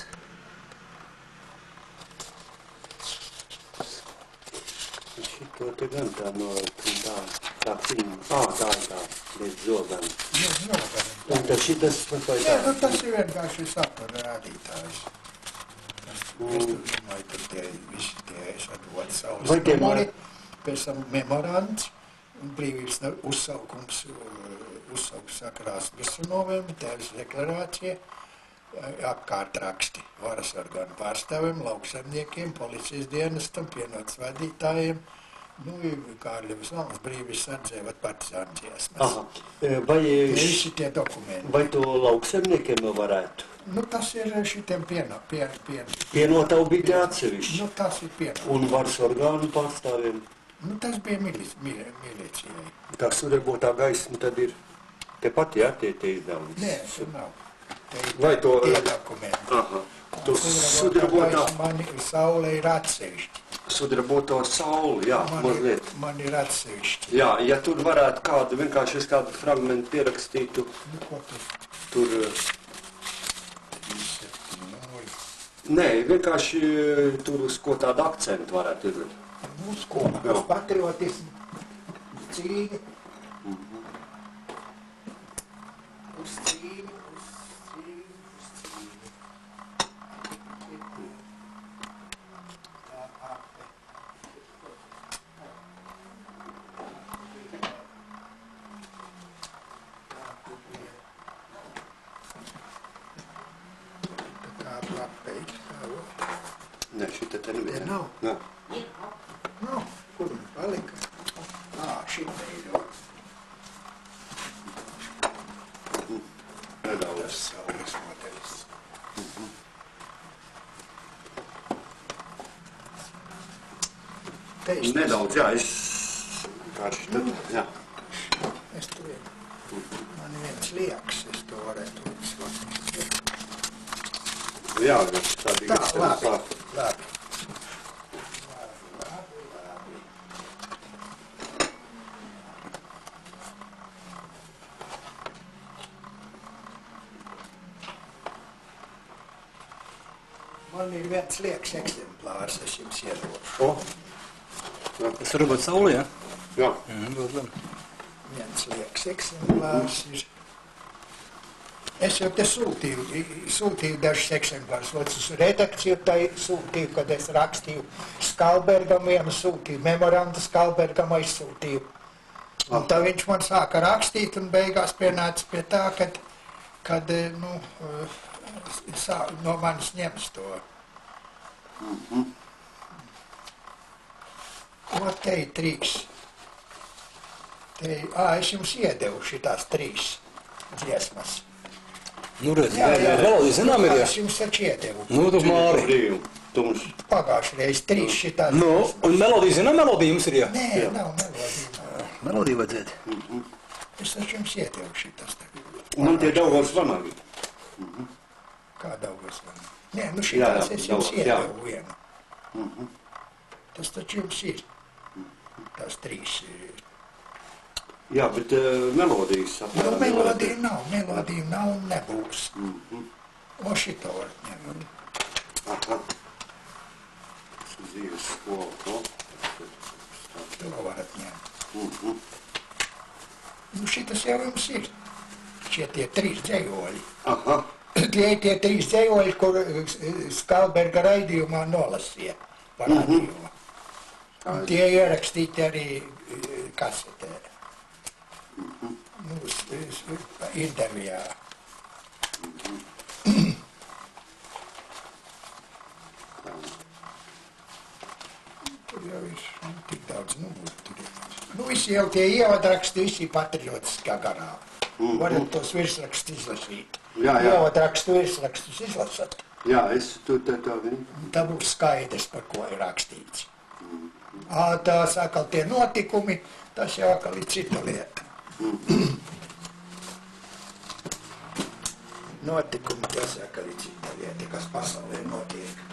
Šito te gan tā nolikt, tā cīņa. Tā ir tā, līdz zobam. Un tad šitas pat vai tā? Jā, nu tas ir vienkārši satura rādītājs. Es domāju, tur tie visi tie sadod savus numuri, pēc tam memorands, brīvības uzsaukums sakarās visu novembri, tēvis deklarācija, apkārtraksti varas orgānu pārstāvjiem, lauksaimniekiem, policijas dienestam, pienotas vadītājiem, nu, Kārļevas valsts brīvības sardzē, partizānu dziesmas. Visi tie dokumenti. Vai to lauksaimniekiem varētu? Nu, tas ir šitiem Pienotavu bija atsevišķi. Nu, tas ir pienotavs. Un varas orgānu pārstāvjiem? Nu, tas bija milicijai. Tā sudrabotā gaisma tad ir tepat, jā, tie izdevums? Nē, tur nav. Vai to... Tie dokumenti. Tu sudrabotā... Mani saule ir atsevišķi. Sudraboto sauli, jā, mazliet. Man ir atsevišķi. Jā, ja tur varētu kādu, vienkārši es kādu fragmentu pierakstītu, Nu, ko tu? tur... Nē, vienkārši tur uz ko tādu akcentu varētu ir. Uz ko? Uz patriotismu, cīņu. Uz cīņu, uz cīņu. Tā ape. Tā kupie. Tā ape. Nē, šita te nebija. Te nav? Nē. Nu, kur man palika? Šitā ir jau. Nedaudz. Tas saules modelis. Nedaudz, jā, es vienkārši tad, jā. Es tur vien. Man viens lieks, es to varētu uzsvart. Jā, tā bija. Tā, labi. Man ir viens lieks eksemplārs, es jums iedošu. Tas var būt saule, ja? Jā. Viens lieks eksemplārs ir. Es jau te sūtīju dažus eksemplārus, uz redakciju tai sūtīju, kad es rakstīju Skalbergam, vienu sūtīju, memorandu Skalbergam aizsūtīju. Un tā viņš man sāka rakstīt un beigās pienāca pie tā, kad no manis ņems to. Ko te ir 3? Es jums iedevu šitās 3 dziesmas. Nu, redz, melodija zinām ir, ja? Es jums taču iedevu. Nu, tu Māri. Pagājušreiz 3 šitās Nu, dziesmas. un melodija zinām, melodija jums ir, ja? Nē, nav melodija. Melodija vajadzētu. Es taču jums iedevu šitās. Man tie Daugavas vanagi. Kā Daugavas vanagi? Nē, nu šitās es jums iedevu vienu. Tas taču jums ir. Tās 3 ir. Jā, bet melodijas Nu, melodija nav un nebūs. O šito varat ņemt. Aha. Dzīves skola, no? To varat ņemt. Nu, šitas jau jums ir. Šie tie 3 dzējoļi. Aha. tie 3 dzējoļi, kur Skalberga raidījumā nolasīja par radio. Tie ierakstīti arī kasetē. Intervijā. Tur jau ir tik daudz numuru. Visi jau tie ievadraksti, visi patriotiskā garā. Varat tos virsrakstus izlasīt. Ievadrakstu virsrakstus izlasat. Jā, es tur tā vien. Tā būs skaidrs, par ko ir rakstīts. Tās atkal tie notikumi, tas jau atkal ir cita lieta. Notikumi, tas atkal ir cita lieta, kas pasaulē notiek.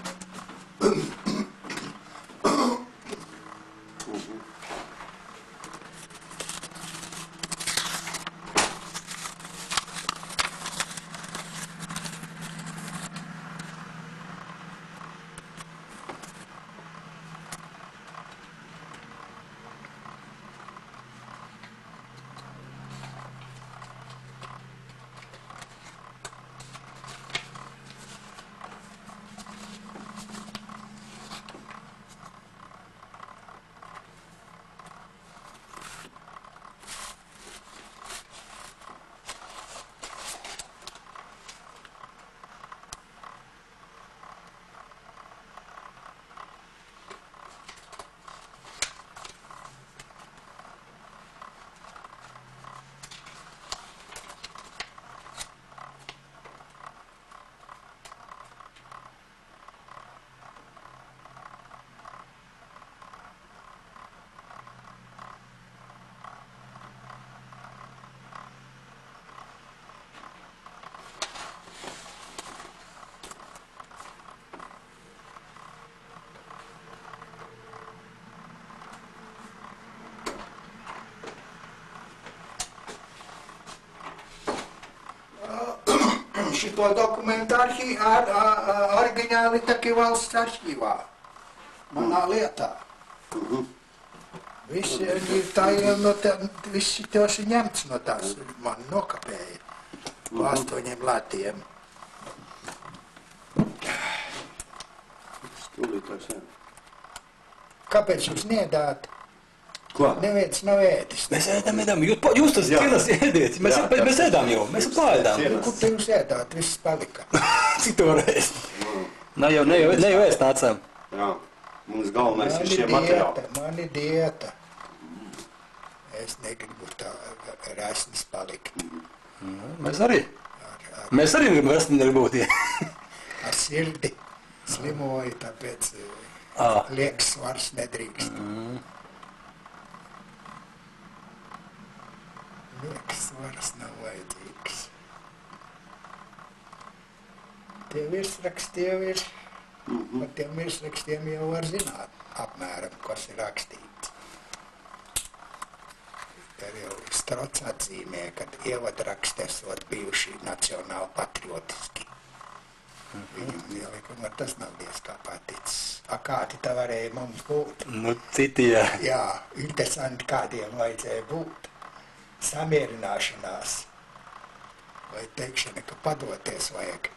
Šito dokumentu oriģināli taki valsts arhīvā, manā lietā. Visi tos ir ņemts no tās, man nokapēja pa 8 latiem. Kāpēc jūs neēdāt? Ko? Neviens nav ēdis. Mēs ēdam. Jūs tas cienas ēdiet. Mēs ēdām jau. Mēs pāēdām. Kur te jūs ēdāt? Viss palika. Cik to reiz? Ne jau ēst nācām. Jā. Mums galvenais ir šie materiāli. Man ir dieta. Es negribu tā resnis palikt. Mēs arī. Mēs arī gribam resni būt. Ar sirdi slimoju, tāpēc liekas svars nedrīkst. Liekas svaras nav vajadzīgs. Tie virsraksti jau ir, par tiem virsrakstiem jau var zināt apmēram, kas ir rakstīts. Tad jau Strots atzīmē, kad ievadraksti esot bijuši nacionāli patriotiski. Viņam ielikuma tas nav diezkā paticis. Kādi tā varēja mums būt? Nu, citi, jā. Jā, interesanti, kādiem vajadzēja būt. Samierināšanās, vai teikšana, ka padoties vajag.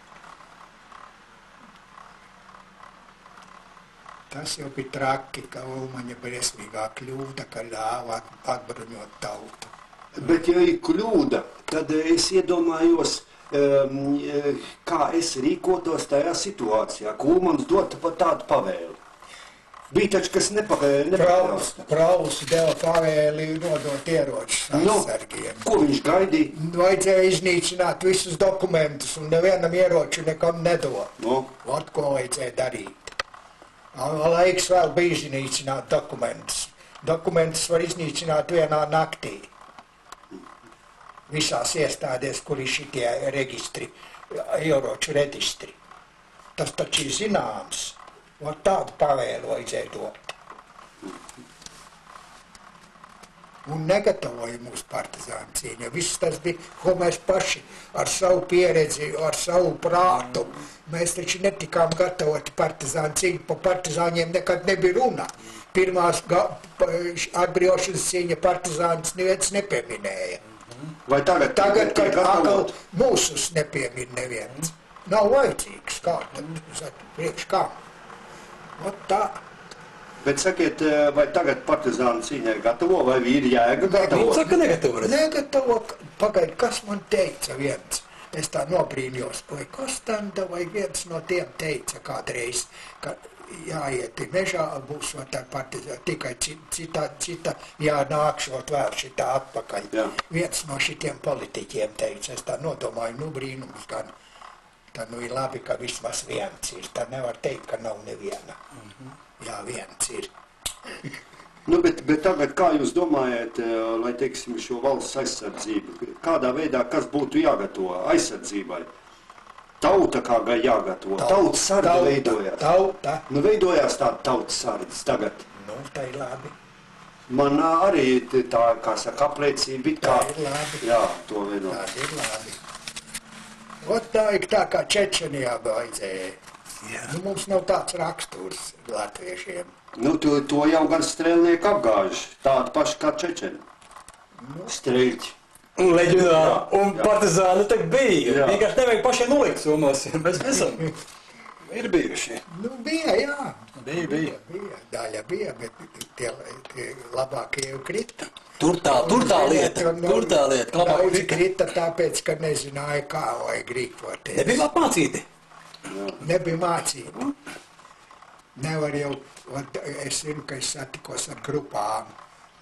Tas jau bija traki, ka Ulmaņa briesmīgā kļūda, ka ļāva atbruņot tautu. Bet, ja ir kļūda, tad es iedomājos, kā es rīkotos tajā situācijā, ko Ulmanis dota par tādu pavēli. Bija taču, kas nepakļaus. Prauls deva pavēli nodot ieročus sargiem. Ko viņš gaidīja? Vajadzēja iznīcināt visus dokumentus un nevienam ieroču nekam nedot. Ot, ko vajadzēja darīt. Laiks vēl bija iznīcināt dokumentus. Dokumentus var iznīcināt vienā naktī. Visās iestādēs, kur ir šitie registri, ieroču registri. Tas taču ir zināms. Var tādu pavēlu vajadzēja dot. Un negatavoja mūsu partizānu cīņu. Viss tas bija, ko mēs paši ar savu pieredzi, ar savu prātu. Mēs taču netikām gatavoti partizānu cīņu. Pa partizāņiem nekad nebija runa. Pirmās atbrīvošanas cīņa partizānus neviens nepieminēja. Vai tagad kad atkal mūsus nepiemin neviens. nav vajadzīgs, kā tad, priekš kā. Ot tā. Bet sakiet, vai tagad partizānu cīņai gatavo, vai vīri jēga gatavo? Viņš saka negatavo. Negatavo, pagaid, kas man teica viens? Es tā nobrīņos, vai Kostanda, vai viens no tiem teica kādreiz, ka jāiet mežā, būs tā partizāna, tikai cita, nākšot vēl šitā atpakaļ. Jā. Viens no šitiem politiķiem teica, es tā nodomāju, nu brīnums gan. Tā nu ir labi, ka vismaz viens ir, tā nevar teikt, ka nav neviena. Jā, viens ir. Nu, bet tagad, kā jūs domājat, lai, teiksim, šo valsts aizsardzību, kādā veidā, kas būtu jāgatavo aizsardzībai? Tauta kā jāgatavo, tautas sarga veidojās. Tauta. Nu, veidojās tāda tautas sargas tagad. Nu, tā ir labi. Man arī tā, kā saka, apliecība, it kā. Tā ir labi. Jā, to veido. Tā ir labi. Ot tā ir tā, kā Čečenijā baidzēja. Nu, mums nav tāds raksturs latviešiem. Nu, to jau gan strēlnieki apgājuši, tādi paši kā Čečeni. Nu. Streļķi. Un leģionāri, un jā. Partizāni tak bija. Jā. Vienkārši nevajag pašiem nolikt somos, mēs esam. Ir bijuši. Nu, bija, jā. Bija. Daļa bija, bet tie labākie jau krita. Tur tā lieta. Daudzi krita tāpēc, ka nezināja, kā vajag rīkoties. Nebija apmācīti. Nebija mācība. Nevar jau, es zinu, ka es satikos ar grupām,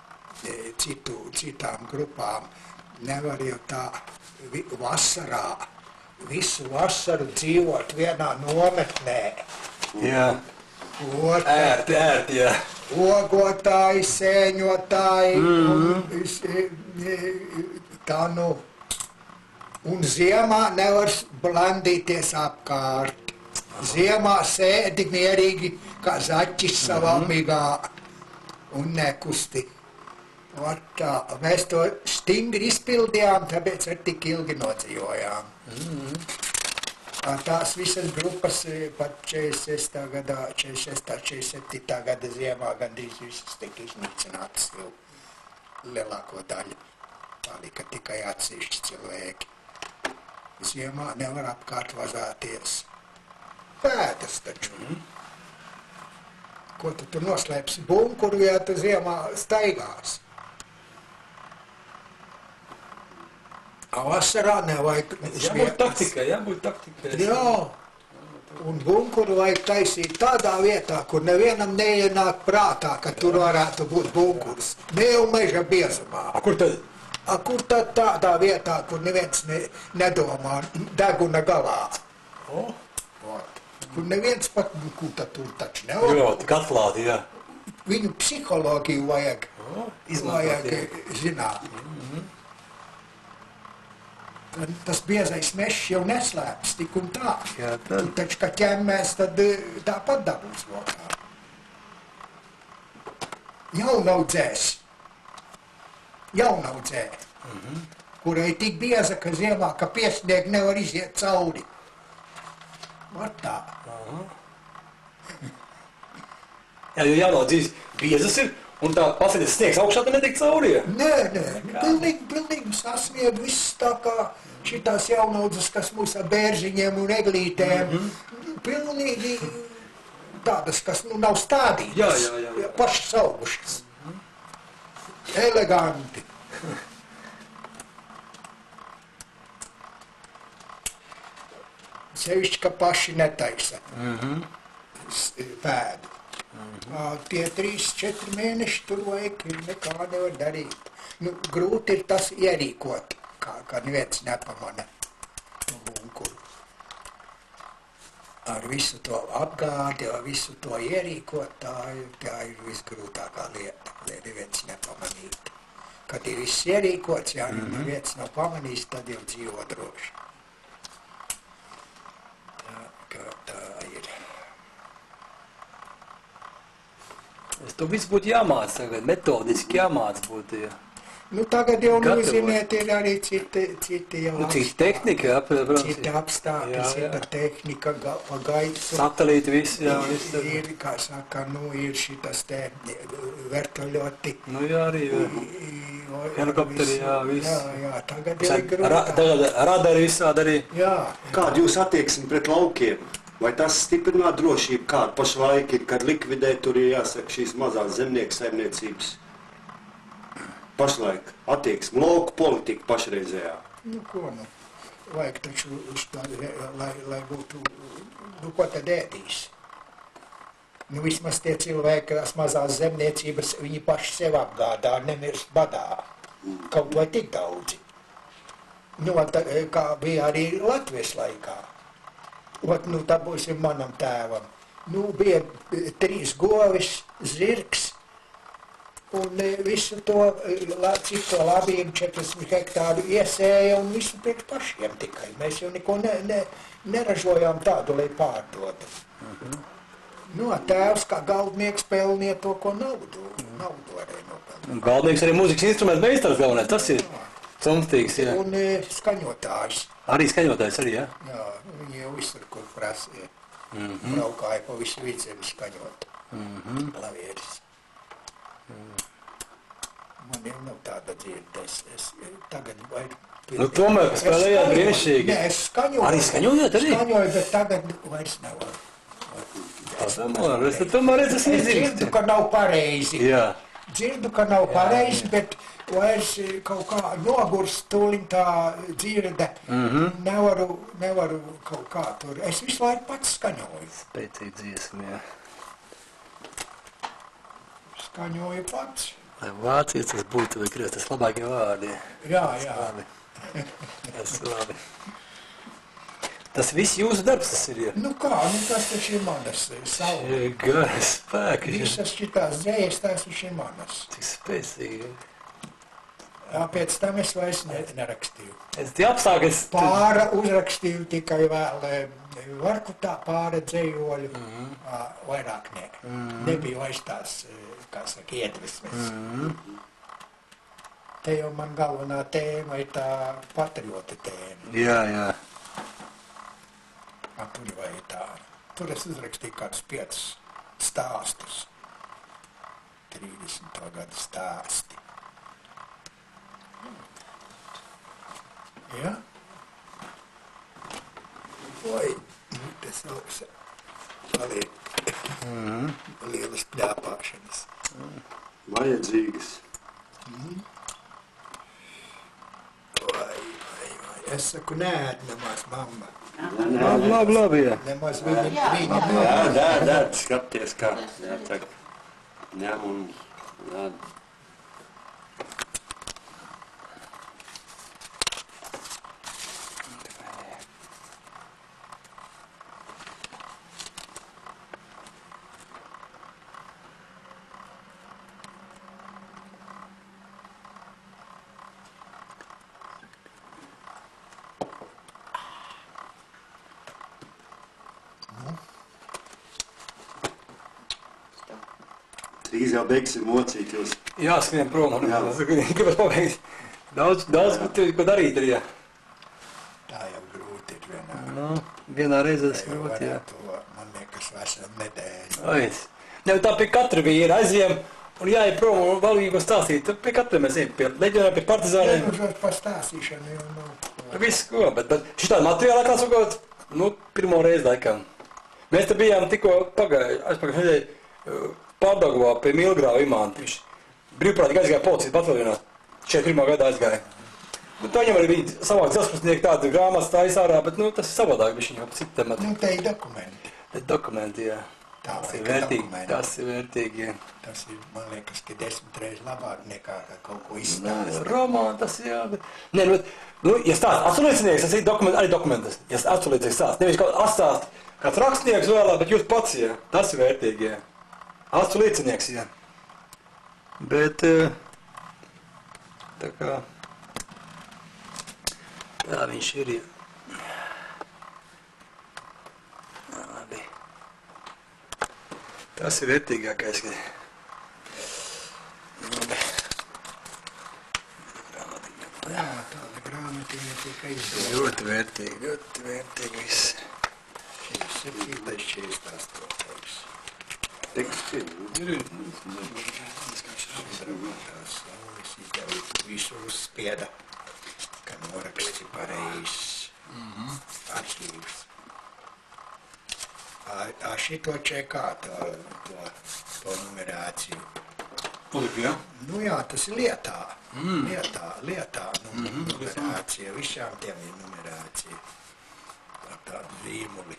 citām grupām, nevar jau tā vasarā, visu vasaru dzīvot vienā nometnē. Jā. Ērti, jā. Ogotāji, sēņotāji, tā nu. Un ziemā nevar blandīties apkārt. Ziemā sēdi mierīgi, kā zaķis savā migā un nekusti. Tā, mēs to stingri izpildījām, tāpēc ar tik ilgi nodzīvojām. Tās visas grupas pat 46. gadā, 47. gada ziemā gandrīz visas tika iznīcinātas jau lielāko daļu. Palika tikai atsevišķi cilvēki. Ziemā nevar apkārt vazāties. Pēdas taču. Ko tu tur noslēpsi bunkuru, ja tu ziemā staigās? Vasarā nevajag Jābūt taktikai. Jā. Un bunkuru vajag taisīt tādā vietā, kur nevienam neienāk prātā, ka tur varētu būt bunkurs. Ne jau meža biezumā. Kur tad? Kur tad tādā vietā, kur neviens nedomā, deguna galā? Kur neviens pat kūta tur taču nevar. Jā, tik atklāti, jā. Viņu psiholoģiju vajag zināt. Tas biezais mežs jau neslēps tik un tā. Jā, tad. Taču, ka ķemmēs, tad tāpat dabūs lokā. Jaunaudzē, kurai tik bieza, ka ziemā, ka piesniegi nevar iziet cauri. Var tā. Jā, jo jaunaudzīs biezas ir, un tā paceļas sniegs augšā, tad netiek cauri. Nē, pilnīgi sasnieg viss tā kā šitās jaunaudzes, kas mūs ar bērziņiem un eglītēm, pilnīgi tādas, kas nav stādītas, pašas augušas. Eleganti. Sevišķi, ka paši netaisa pēdu. Tie 3-4 mēneši tur vajag, nekā nevar darīt. Nu, grūti ir tas ierīkot, kā neviens nepamana bunkuru. Ar visu to apgādi, ar visu to ierīkot, tā ir visgrūtākā lieta, lai neviens nepamanītu. Kad ir viss ierīkots, ja neviens nav pamanījis, tad jau dzīvo droši. Tā ir. To viss būtu jāmāc tagad, metodiski jāmāc būtu, jā. Nu, tagad jau, ziniet, ir arī citi jau cita tehnika, jā, protams. Cita apstākļi, cita tehnika, pa gaisu. Satelīti visi, jā. Ir, kā saka, ir šitas te vertoļoti. Nu, jā, arī, jā. Helikopteri, jā, viss. Jā, tagad ir grūtāk. Radari visādi arī. Jā. Kāda jūs attieksmi pret laukiem? Vai tas stiprināt drošību? Kāda pašlaik ir, kad likvidē tur ir jāsaka šīs mazās zemnieku saimniecības? Pašlaik attieksmi, lauku politika pašreizējā. Nu, ko nu? Vajag taču, lai būtu, nu, ko tad ēdīs? Nu, vismaz tie cilvēki, tās mazās zemniecības, viņi paši sev apgādā, nemirst badā. Kaut vai tik daudzi. Nu, kā bija arī Latvijas laikā. Nu, tā būsim manam tēvam. Nu, bija 3 govis, zirgs, un visu to, cik to labību 40 hektāru iesēja, un visu priekš pašiem tikai. Mēs jau neko neražojām tādu, lai pārdotu. Nu, tēvs kā galdnieks pelnie to, ko naudu varēja nopelnīt. Galdnieks arī mūzikas instrumentu meistars galvenais, tas ir cumstīgs, jā. Un skaņotājs. Arī skaņotājs arī, jā? Jā, viņi jau visur, kur prasīja. Braukāja pa visu vidzemi skaņot. Klavieris. Man jau nav tāda dzirda, es tagad vairs... Nu, tomēr spēlējāt brīnišķīgi. Nē, es skaņoju. Arī skaņojāt arī? Skaņoju, bet tagad vairs nevar. Es tomēr redzu, tas dzirdu, ka nav pareizi. Jā. Dzirdu, ka nav pareizi, bet vairs kaut kā nogurs tūliņ tā dzirde. Nevaru kaut kā tur. Es visu laiku pats skaņoju. Spēcīgi dziesmi, jā. Skaņoju pats. Lai vācijas tas būtu, vai krievs, tas labākie vārdi. Jā, jā. Tas labi. Tas viss jūsu darbs, tas ir, jā? Nu kā, nu tas taču ir manas savu. Garas spēki. Visas šitās dzējas, tās taču ir manas. Cik spēcīgi. Jā, pēc tam es vairs nerakstīju. Es tie apsākas... Pāra uzrakstīju tikai vēl Varkutā pāra dzējoļu, vairāk ne. Nebija vairs tās, kā saka, iedvesmes. Te jau man galvenā tēma ir tā patriota tēma. Jā, jā. Tur vai tā. Tur es uzrakstīju kādus 5 stāstus. 30. gada stāsti. Ja? Oi, tas augsts paliek lielas pļāpāšanas. Vajadzīgas. Es saku, nēd nemaz, mamma. Labi, jā. Nemaz viņa. Jā, skaties kā. Jā, tak. Ņem un nēd. Drīz jau beigsim mocīt jūs. Jā, skrien prom. Gribas pabeigt. Daudz, ko darīt ir, jā. Tā jau grūti ir vienā. Nu, vienā reizē tas grūti, jā. Man liekas, veselu nedēļu. Aiz. Ne, tā pie katra vīra aizjām un jāiet prom un valīgi ko stāstīt. Tad pie katra mēs ejam pie leģionāriem, pie partizāniem. Jā, nu, pastāstīšana jau nav. Viss ko, bet šitādi materiāli kā sakot, nu, pirmo reizi laikam. Mēs te bijām tikko aizpakaļ nedēļu Pārdagovā pie Milgrāva Imanta. Viņš brīvprātīgi aizgāja policijas bataljonā. 41. gadā aizgāja. Nu, tā viņam arī viņi savāk dzelzpusnieki tādu grāmatas tā izsārā, bet, nu, tas ir savādāk, viņš viņam citu tematu. Nu, te ir dokumenti. Te dokumenti, jā. Tas ir vērtīgi, tas ir vērtīgi, jā. Tas ir, man liekas, ka 10 reizes labāk nekā kaut ko izstāst. Romāni, tas jā, bet... Nē, nu, ja stāst atsauliecinieks, tas ir arī dokumentas. Ja atsauliecinieks stāst, nevis kaut atstāst kāds rakstnieks vēlā, bet jūs pats, jā. Tas ir vērtīgi, jā. Acu liecinieks, jā. Bet, tā kā, tā viņš ir, jā. Labi. Tas ir vērtīgākais, ka... Labi. Jā, tāda grāmatiņa tika izdevuma. Ļoti vērtīgi viss. Šis 7.48. Teksts ir. Ir. Tas saules izdevies. visu uzspieda, ka noraksts ir pareizs. Arhīvs. Šito čekā, to numerāciju. Palika, jā? Nu jā, tas ir lietā. Lietā numerācija. Visām tiem ir numerācija. Ar tādu zīmuli.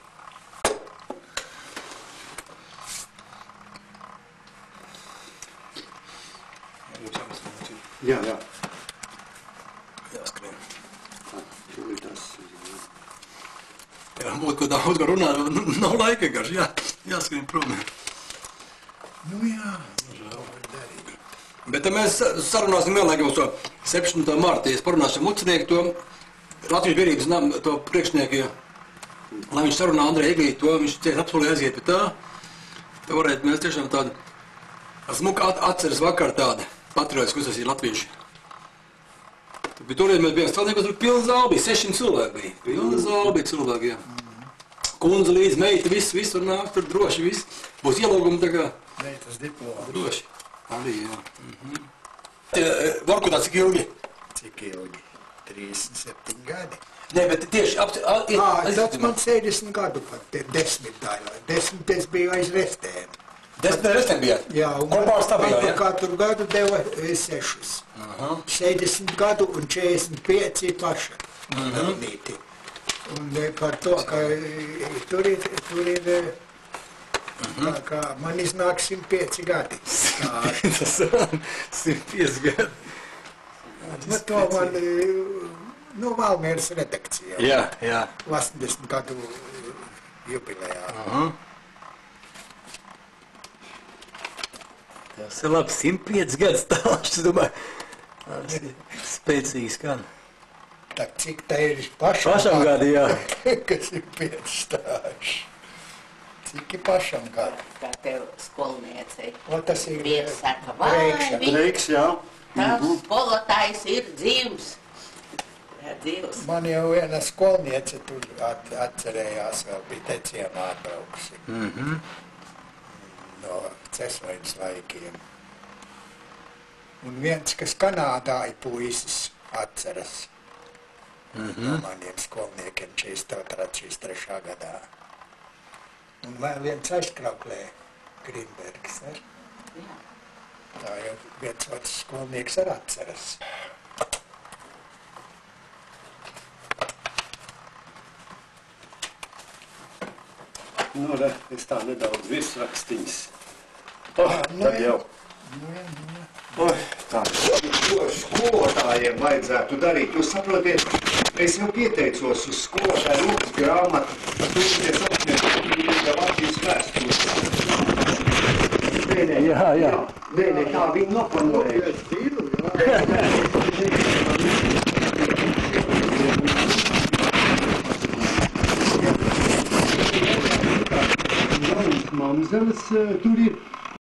Jā. Jāskrien. Tūlītās. Jā, būtu ko daudz ko runāt, nav laika garš, jāskrien prom. Nu jā, var darīt. Bet mēs sarunāsim vienlaik uz to 17. marta, ja parunāsim mucinieku to Latvijas Biedrības to priekšnieku, lai viņš sarunā Andreju Eglīti to, viņš ciet apsolīja aiziet pie tā, tad varētu mēs tiešām tādu smuku atceres vakar tādu patriotisku uzsasīt latvieši. Bet toreiz mēs bijām strādniekos, tur pilna zāle bija, 600 cilvēki bija. Pilna zāle bija cilvēki, jā. Kundze līdz, meita, viss tur nāk, tur droši viss. Būs ielūgumi tā kā. Meitas diplomas. Droši. Arī, jā. Varkutā cik ilgi? Cik ilgi? 37 gadi. Nē, bet tieši Tas man 60 gadu pat, 10 daļā. 10 es biju aiz restēm. 10 reizēm bijāt? Jā, un kopā ar stabijā, jā? Katru gadu deva 6. 60 gadu un 45 paša pelnīti. Un par to, ka tur ir kā man iznāk 105 gadi. Tas 105 gadi. Nu, to man, Valmieras redakcijā. Jā. 80 gadu jubilejā. Tas ir labi, 105 gadus tālāk, es domāju, spēcīgi skan. Tā cik tā ir pašam gadi, jā. Kas ir 5 stāži. Cik ir pašam gadi. Tā tev skolniecei. Tas ir Viens saka, vai Reiks, jā. tas skolotājs ir dzīvs. Dzīvs. Man jau viena skolniece tur atcerējās, vēl bija te ciemā atbraukusi. No Cesvainas laikiem. Un viens, kas Kanādā ir puisis, atceras no maniem skolniekiem 42. gadā. Un vēl viens aizkrauklē Grinbergs, ne? Jā. Tā jau viens otrs skolnieks arī atceras. Nu, es tā nedaudz virsrakstiņas. Nu Tad jau. Tā. Ko skolotājiem vajadzētu darīt? Jūs saprotiet, es jau pieteicos uz skolotāju lūgas grāmatu, tūkstoties apsniegt Latvijas vēstures. Jā. Nē, tā viņi nopanojēja. Mamzeles tur ir